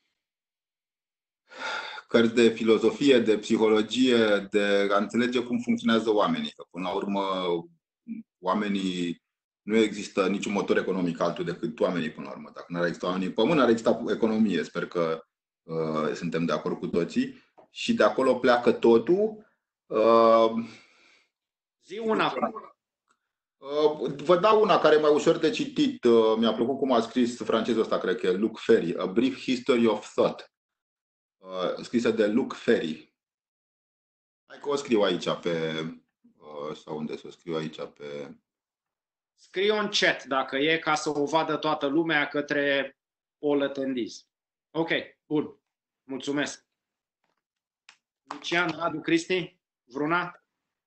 cărți de filozofie, de psihologie, de a înțelege cum funcționează oamenii. Că până la urmă, oamenii, nu există niciun motor economic altul decât oamenii până la urmă. Dacă nu ar exista oamenii pe pământ, ar exista economie. Sper că uh, suntem de acord cu toții. Și de acolo pleacă totul. Uh, Zi una, frate. Uh, vă dau una care e mai ușor de citit. Uh, mi-a plăcut cum a scris francezul ăsta, cred că e Luc Ferry. A Brief History of Thought. Uh, scrisă de Luc Ferry. Hai că o scriu aici pe... Uh, sau unde să o scriu aici pe... Scrie în chat dacă e, ca să o vadă toată lumea către all attendees. Ok, bun. Mulțumesc. Lucian, Radu, Cristi, vreuna?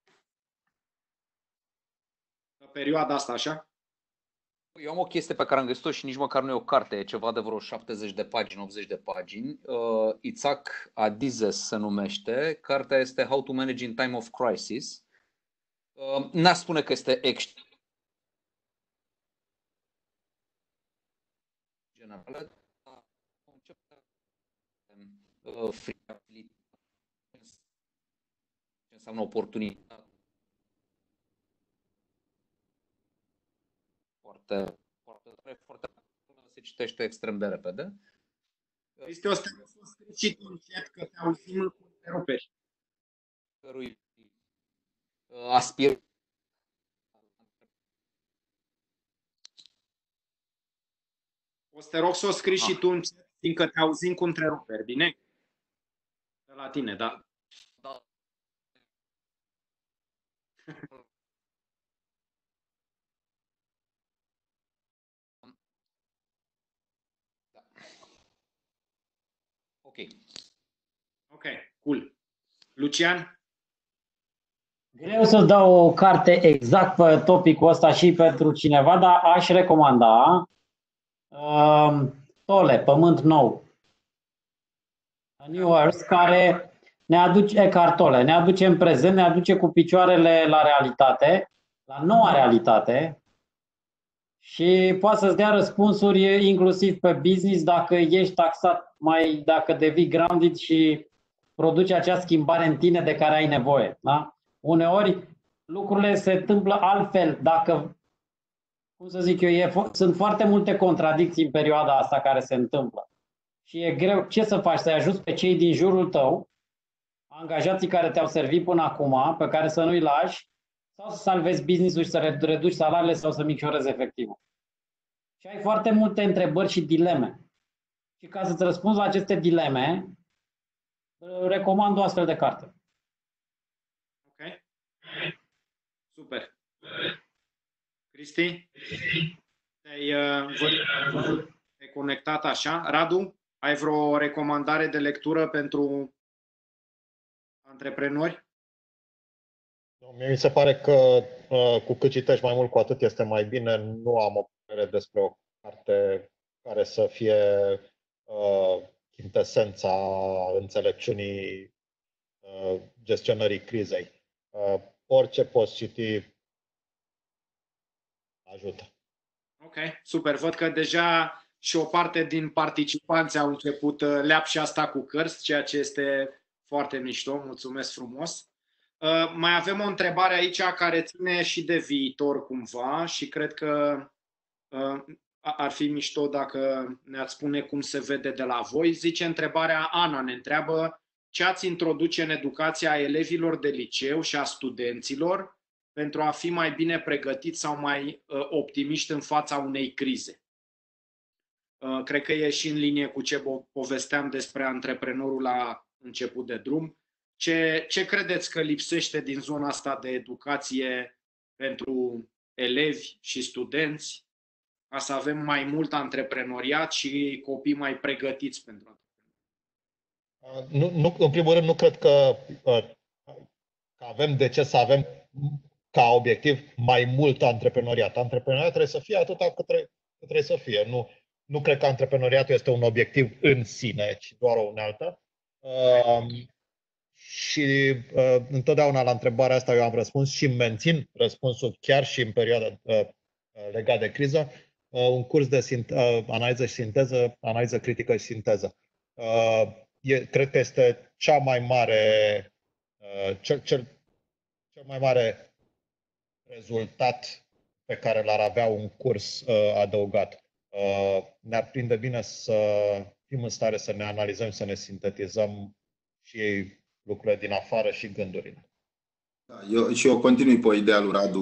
În perioada asta, așa? Eu am o chestie pe care am găsit-o și nici măcar nu e o carte, e ceva de vreo șaptezeci de pagini, optzeci de pagini. Uh, Itzhak Adizes se numește. Cartea este How to Manage in Time of Crisis. Uh, n-aș spune că este ex generală, dar conceptul uh, friabilitate, ce înseamnă oportunitate. Foarte, foarte, foarte, se citește extrem de repede. Este o stare să scrii și tu în chat că te auzim cu interruperi. Cărui aspir. O să te rog să o scrii și tu în chat, fiindcă te auzim cu întreruperi, bine? De la tine, da. Da. Ok. Ok, cool. Lucian? Greu să-ți dau o carte exact pe topicul ăsta și pentru cineva, dar aș recomanda uh, Tolle, Pământ Nou. A New Earth, care ne aduce, Eckhart Tolle, ne aduce în prezent, ne aduce cu picioarele la realitate, la noua realitate și poate să-ți dea răspunsuri inclusiv pe business dacă ești taxat, mai dacă devii grounded și produci acea schimbare în tine de care ai nevoie. Da? Uneori lucrurile se întâmplă altfel dacă, cum să zic eu, e, sunt foarte multe contradicții în perioada asta care se întâmplă. Și e greu, ce să faci? Să-i ajuți pe cei din jurul tău, angajații care te-au servit până acum, pe care să nu-i lași, sau să salvezi business-ul și să reduci salariile sau să micșorezi efectivul. Și ai foarte multe întrebări și dileme. Și ca să-ți răspunzi la aceste dileme, recomand o astfel de carte. Ok. Super. Cristi? Te-ai uh, conectat așa. Radu, ai vreo recomandare de lectură pentru antreprenori? Mie mi se pare că uh, cu cât citești mai mult, cu atât este mai bine. Nu am o părere despre o carte care să fie uh, chintesența înțelepciunii uh, gestionării crizei. Uh, orice poți citi ajută. Ok, super. Văd că deja și o parte din participanți au început leap și asta cu cărți, ceea ce este foarte mișto. Mulțumesc frumos. Uh, mai avem o întrebare aici care ține și de viitor cumva și cred că uh, ar fi mișto dacă ne-ați spune cum se vede de la voi. Zice întrebarea Ana, ne întreabă ce ați introduce în educația elevilor de liceu și a studenților pentru a fi mai bine pregătiți sau mai uh, optimiști în fața unei crize. Uh, cred că e și în linie cu ce povesteam despre antreprenorul la început de drum. Ce, ce credeți că lipsește din zona asta de educație pentru elevi și studenți ca să avem mai mult antreprenoriat și copii mai pregătiți pentru antreprenoriat? Nu, nu, în primul rând, nu cred că, că avem de ce să avem ca obiectiv mai mult antreprenoriat. Antreprenoriat trebuie să fie atâta cât trebuie, cât trebuie să fie. Nu, nu cred că antreprenoriatul este un obiectiv în sine, ci doar o unealtă. Uh, și uh, întotdeauna la întrebarea asta eu am răspuns și mențin răspunsul chiar și în perioada uh, legat de criză. Uh, un curs de sint- uh, analiză și sinteză, analiză critică și sinteză. Uh, e, cred că este cea mai mare, uh, cel, cel, cel mai mare rezultat pe care l-ar avea un curs uh, adăugat. Uh, ne-ar prinde bine să fim în stare să ne analizăm, să ne sintetizăm și lucrurile din afară și gândurile. Da, eu, și eu continui pe ideea lui Radu.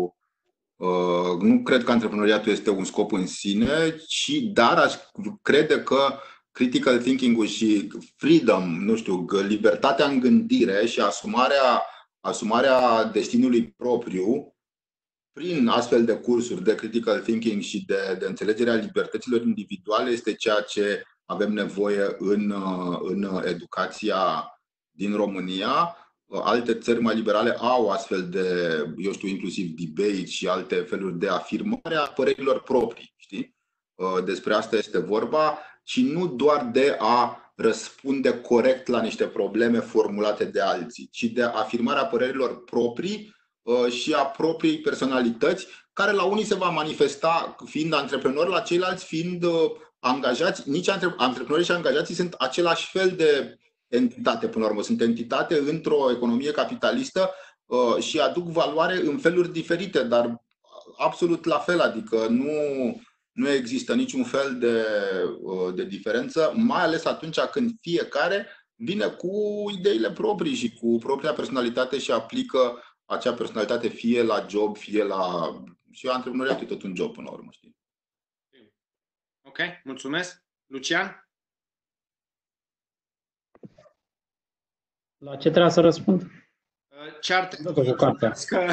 Uh, nu cred că antreprenoriatul este un scop în sine, ci dar aș crede că critical thinking-ul și freedom, nu știu, libertatea în gândire și asumarea, asumarea destinului propriu prin astfel de cursuri de critical thinking și de, de înțelegerea libertăților individuale este ceea ce avem nevoie în, în educația din România. Alte țări mai liberale au astfel de, eu știu, inclusiv debate și alte feluri de afirmare a părerilor proprii, știi? Despre asta este vorba și nu doar de a răspunde corect la niște probleme formulate de alții, ci de afirmarea părerilor proprii și a propriei personalități, care la unii se va manifesta fiind antreprenori, la ceilalți fiind angajați. Nici antreprenorii și angajații sunt același fel de entitate, până la urmă. Sunt entitate într-o economie capitalistă și aduc valoare în feluri diferite, dar absolut la fel, adică nu, nu există niciun fel de, de diferență, mai ales atunci când fiecare vine cu ideile proprii și cu propria personalitate și aplică acea personalitate fie la job, fie la... și antreprenoriatul e tot un job până la urmă, știi? Ok, mulțumesc. Lucian? La ce trebuie să răspund? Ce ar trebui că...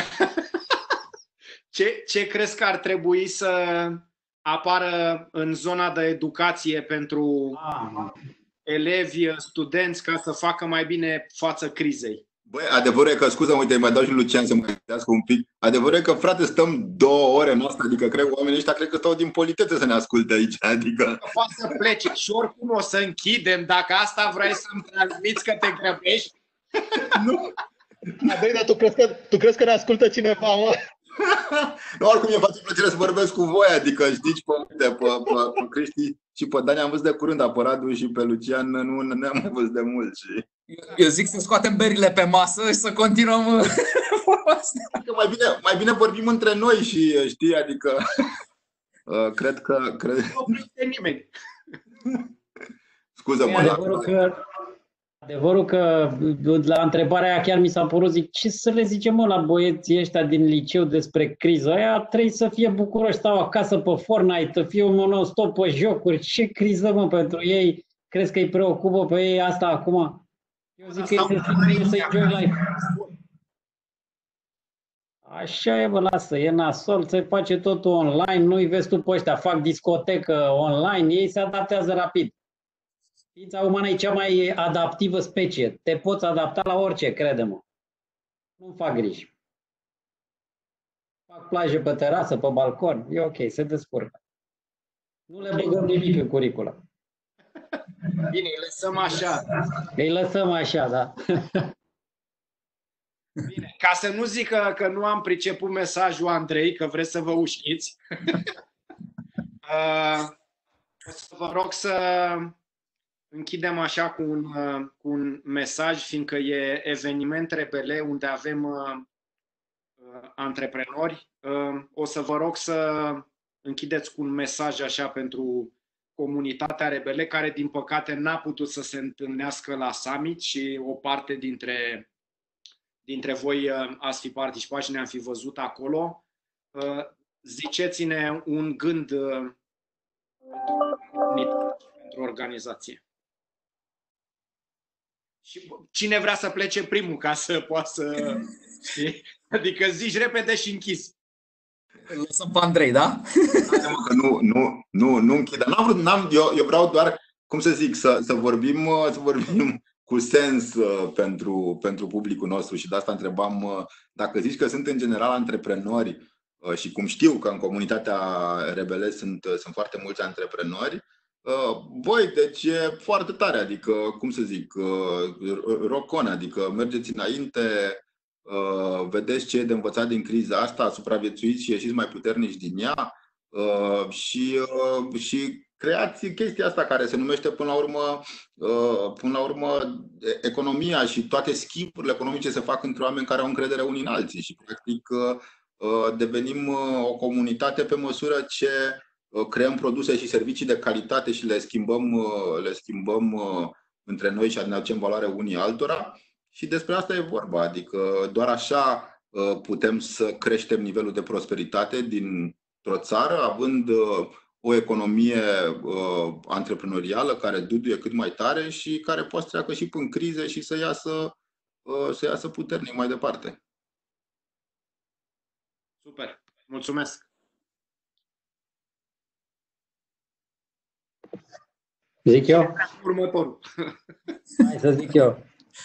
ce, ce crezi că ar trebui să apară în zona de educație pentru ah. elevi, studenți, ca să facă mai bine față crizei? Băi, adevărul e că, scuză, uite, mai dau și Lucian să mă gândească un pic. Adevărul e că, frate, stăm două ore în asta, adică cred că oamenii ăștia cred că stau din politețe să ne asculte aici, adică... Poate să plece și oricum o să închidem, dacă asta vrei să-mi transmiți că te grăbești. Nu. Adei, dar tu crezi că, tu crezi că ne ascultă cineva, mă? Nu, oricum mi-e face plăcere să vorbesc cu voi, adică știți, pe, pe, pe, pe Cristi și pe Dani am văzut de curând, pe Radu și pe Lucian nu ne-am văzut de mult. Și... Eu zic să scoatem berile pe masă și să continuăm adică mai bine, mai bine vorbim între noi și știi, adică cred că... Cred... Nu prinde nimeni. Scuză-mă. Adevărul că, adevărul că la întrebarea aia chiar mi s-a părut, zic, ce să le zicem mă la băieții ăștia din liceu despre criză? Aia trebuie să fie bucuroși, stau acasă pe Fortnite, să fie un non-stop pe jocuri. Ce criză mă pentru ei? Crezi că îi preocupă pe ei asta acum? Eu zic că este simplu să enjoy life. Așa e, bă, lasă, e nasol, se face totul online, nu-i vezi tu pe ăștia, fac discotecă online, ei se adaptează rapid. Ființa umană e cea mai adaptivă specie, te poți adapta la orice, crede-mă. Nu-mi fac griji. Fac plajă pe terasă, pe balcon, e ok, se descurcă. Nu le băgăm nimic în curriculă. Bine, îi lăsăm așa. Îi lăsăm așa, da. Bine, ca să nu zică că nu am priceput mesajul Andrei, că vreți să vă ușiți, uh, o să vă rog să închidem așa cu un, uh, cu un mesaj, fiindcă e eveniment Rebele, unde avem uh, uh, antreprenori. Uh, o să vă rog să închideți cu un mesaj așa pentru comunitatea rebele, care din păcate n-a putut să se întâlnească la summit și o parte dintre, dintre voi ați fi participat și ne-am fi văzut acolo. Ziceți-ne un gând pentru, pentru organizație. Și cine vrea să plece primul ca să poată să... Adică zici repede și închis. Îl lăsăm pe Andrei, da? Că nu, nu, nu, nu închid. N-am vrut, n-am, eu, eu vreau doar, cum să zic, să, să, vorbim, să vorbim cu sens pentru, pentru publicul nostru și de asta întrebam dacă zici că sunt în general antreprenori și cum știu că în comunitatea rebele sunt, sunt foarte mulți antreprenori. Voi, deci e foarte tare, adică, cum să zic, rock on, adică mergeți înainte, vedeți ce e de învățat din criza asta, supraviețuiți și ieșiți mai puternici din ea și, și creați chestia asta care se numește până la urmă, până la urmă economia și toate schimburile economice se fac între oameni care au încredere unii în alții și practic devenim o comunitate pe măsură ce creăm produse și servicii de calitate și le schimbăm, le schimbăm între noi și aducem valoare unii altora. Și despre asta e vorba, adică doar așa putem să creștem nivelul de prosperitate dintr-o țară, având o economie antreprenorială care duduie cât mai tare și care poate să treacă și până crize și să iasă, să iasă puternic mai departe. Super, mulțumesc! Zic eu? Următorul. Hai să zic eu.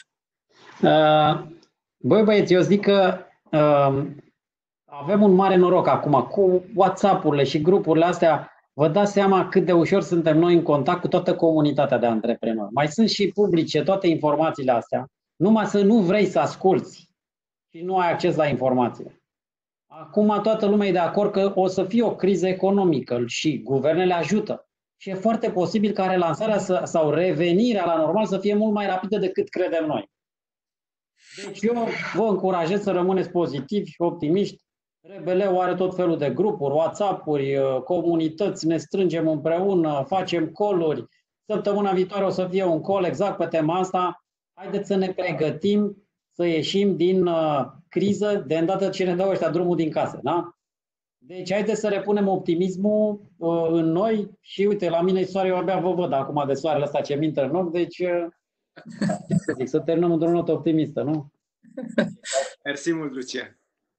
Băi băieți, eu zic că avem un mare noroc acum cu WhatsApp-urile și grupurile astea. Vă dați seama cât de ușor suntem noi în contact cu toată comunitatea de antreprenori. Mai sunt și publice toate informațiile astea. Numai să nu vrei să asculți și nu ai acces la informații. Acum toată lumea e de acord că o să fie o criză economică și guvernele ajută. Și e foarte posibil ca relansarea sau revenirea la normal să fie mult mai rapidă decât credem noi. Deci eu vă încurajez să rămâneți pozitivi și optimiști. Rebeleu are tot felul de grupuri, WhatsApp-uri, comunități, ne strângem împreună, facem call-uri. Săptămâna viitoare o să fie un call exact pe tema asta. Haideți să ne pregătim să ieșim din uh, criză de îndată ce ne dau ăștia drumul din casă. Da? Deci haideți să repunem optimismul uh, în noi și uite, la mine soare, eu abia vă văd acum de soarele ăsta ce mintă în ochi, deci uh, zic, să terminăm într-o notă optimistă, nu? Mersi mult, Lucian.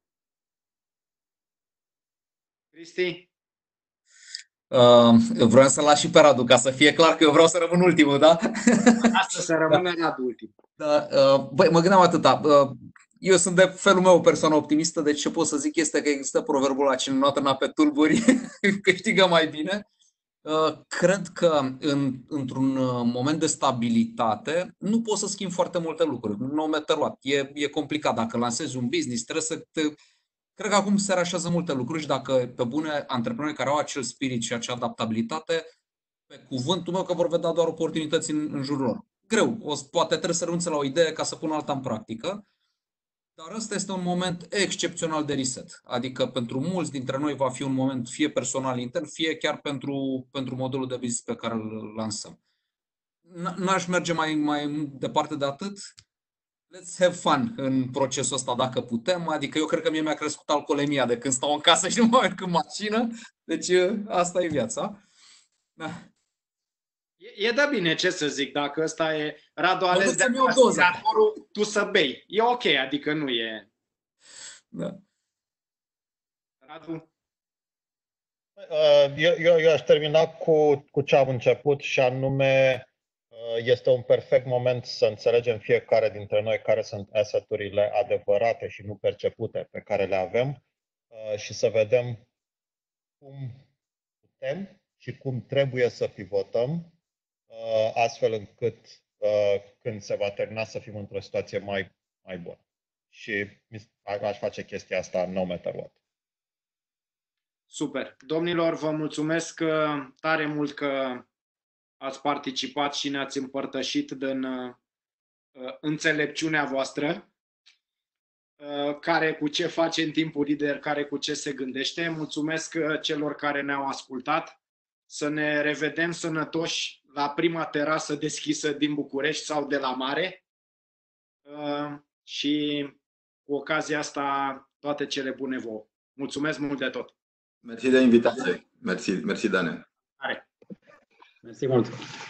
Cristi? Uh, vreau să las și pe Radu, ca să fie clar că eu vreau să rămân ultimul, da? Asta să rămână da. Radu ultim. Da, uh, băi, mă gândeam atâta. Uh, eu sunt de felul meu o persoană optimistă, deci ce pot să zic este că există proverbul la cine notă n-a pe tulburi, câștigă mai bine. Uh, cred că în, într-un moment de stabilitate nu poți să schimbi foarte multe lucruri. No matter what. E, e complicat. Dacă lansezi un business, trebuie să te... Cred că acum se reașează multe lucruri și dacă pe bune antreprenori care au acel spirit și acea adaptabilitate, pe cuvântul meu că vor vedea doar oportunități în, în jurul lor. Greu, o, poate trebuie să renunțe la o idee ca să pună alta în practică, dar ăsta este un moment excepțional de reset. Adică pentru mulți dintre noi va fi un moment fie personal intern, fie chiar pentru, pentru modelul de business pe care îl lansăm. N-aș merge mai, mai departe de atât. Let's have fun în procesul ăsta dacă putem. Adică eu cred că mie mi-a crescut alcoolemia de când stau în casă și nu mai merg în mașină. Deci asta e viața. Da. E, e de bine, ce să zic, dacă ăsta e Radu ales de aspiratorul, tu să bei. E ok, adică nu e... Da. Radu? Eu, eu, eu aș termina cu, cu ce am început și anume este un perfect moment să înțelegem fiecare dintre noi care sunt asset-urile adevărate și nu percepute pe care le avem și să vedem cum putem și cum trebuie să pivotăm astfel încât când se va termina să fim într-o situație mai, mai bună. Și aș face chestia asta no matter what. Super. Domnilor, vă mulțumesc tare mult că ați participat și ne-ați împărtășit din înțelepciunea voastră. care cu ce face în timpul lider, care cu ce se gândește. Mulțumesc celor care ne-au ascultat. Să ne revedem sănătoși la prima terasă deschisă din București sau de la mare. Și cu ocazia asta toate cele bune vouă. Mulțumesc mult de tot. Mersi de invitație. Mersi, mersi Dane. Mersi mult.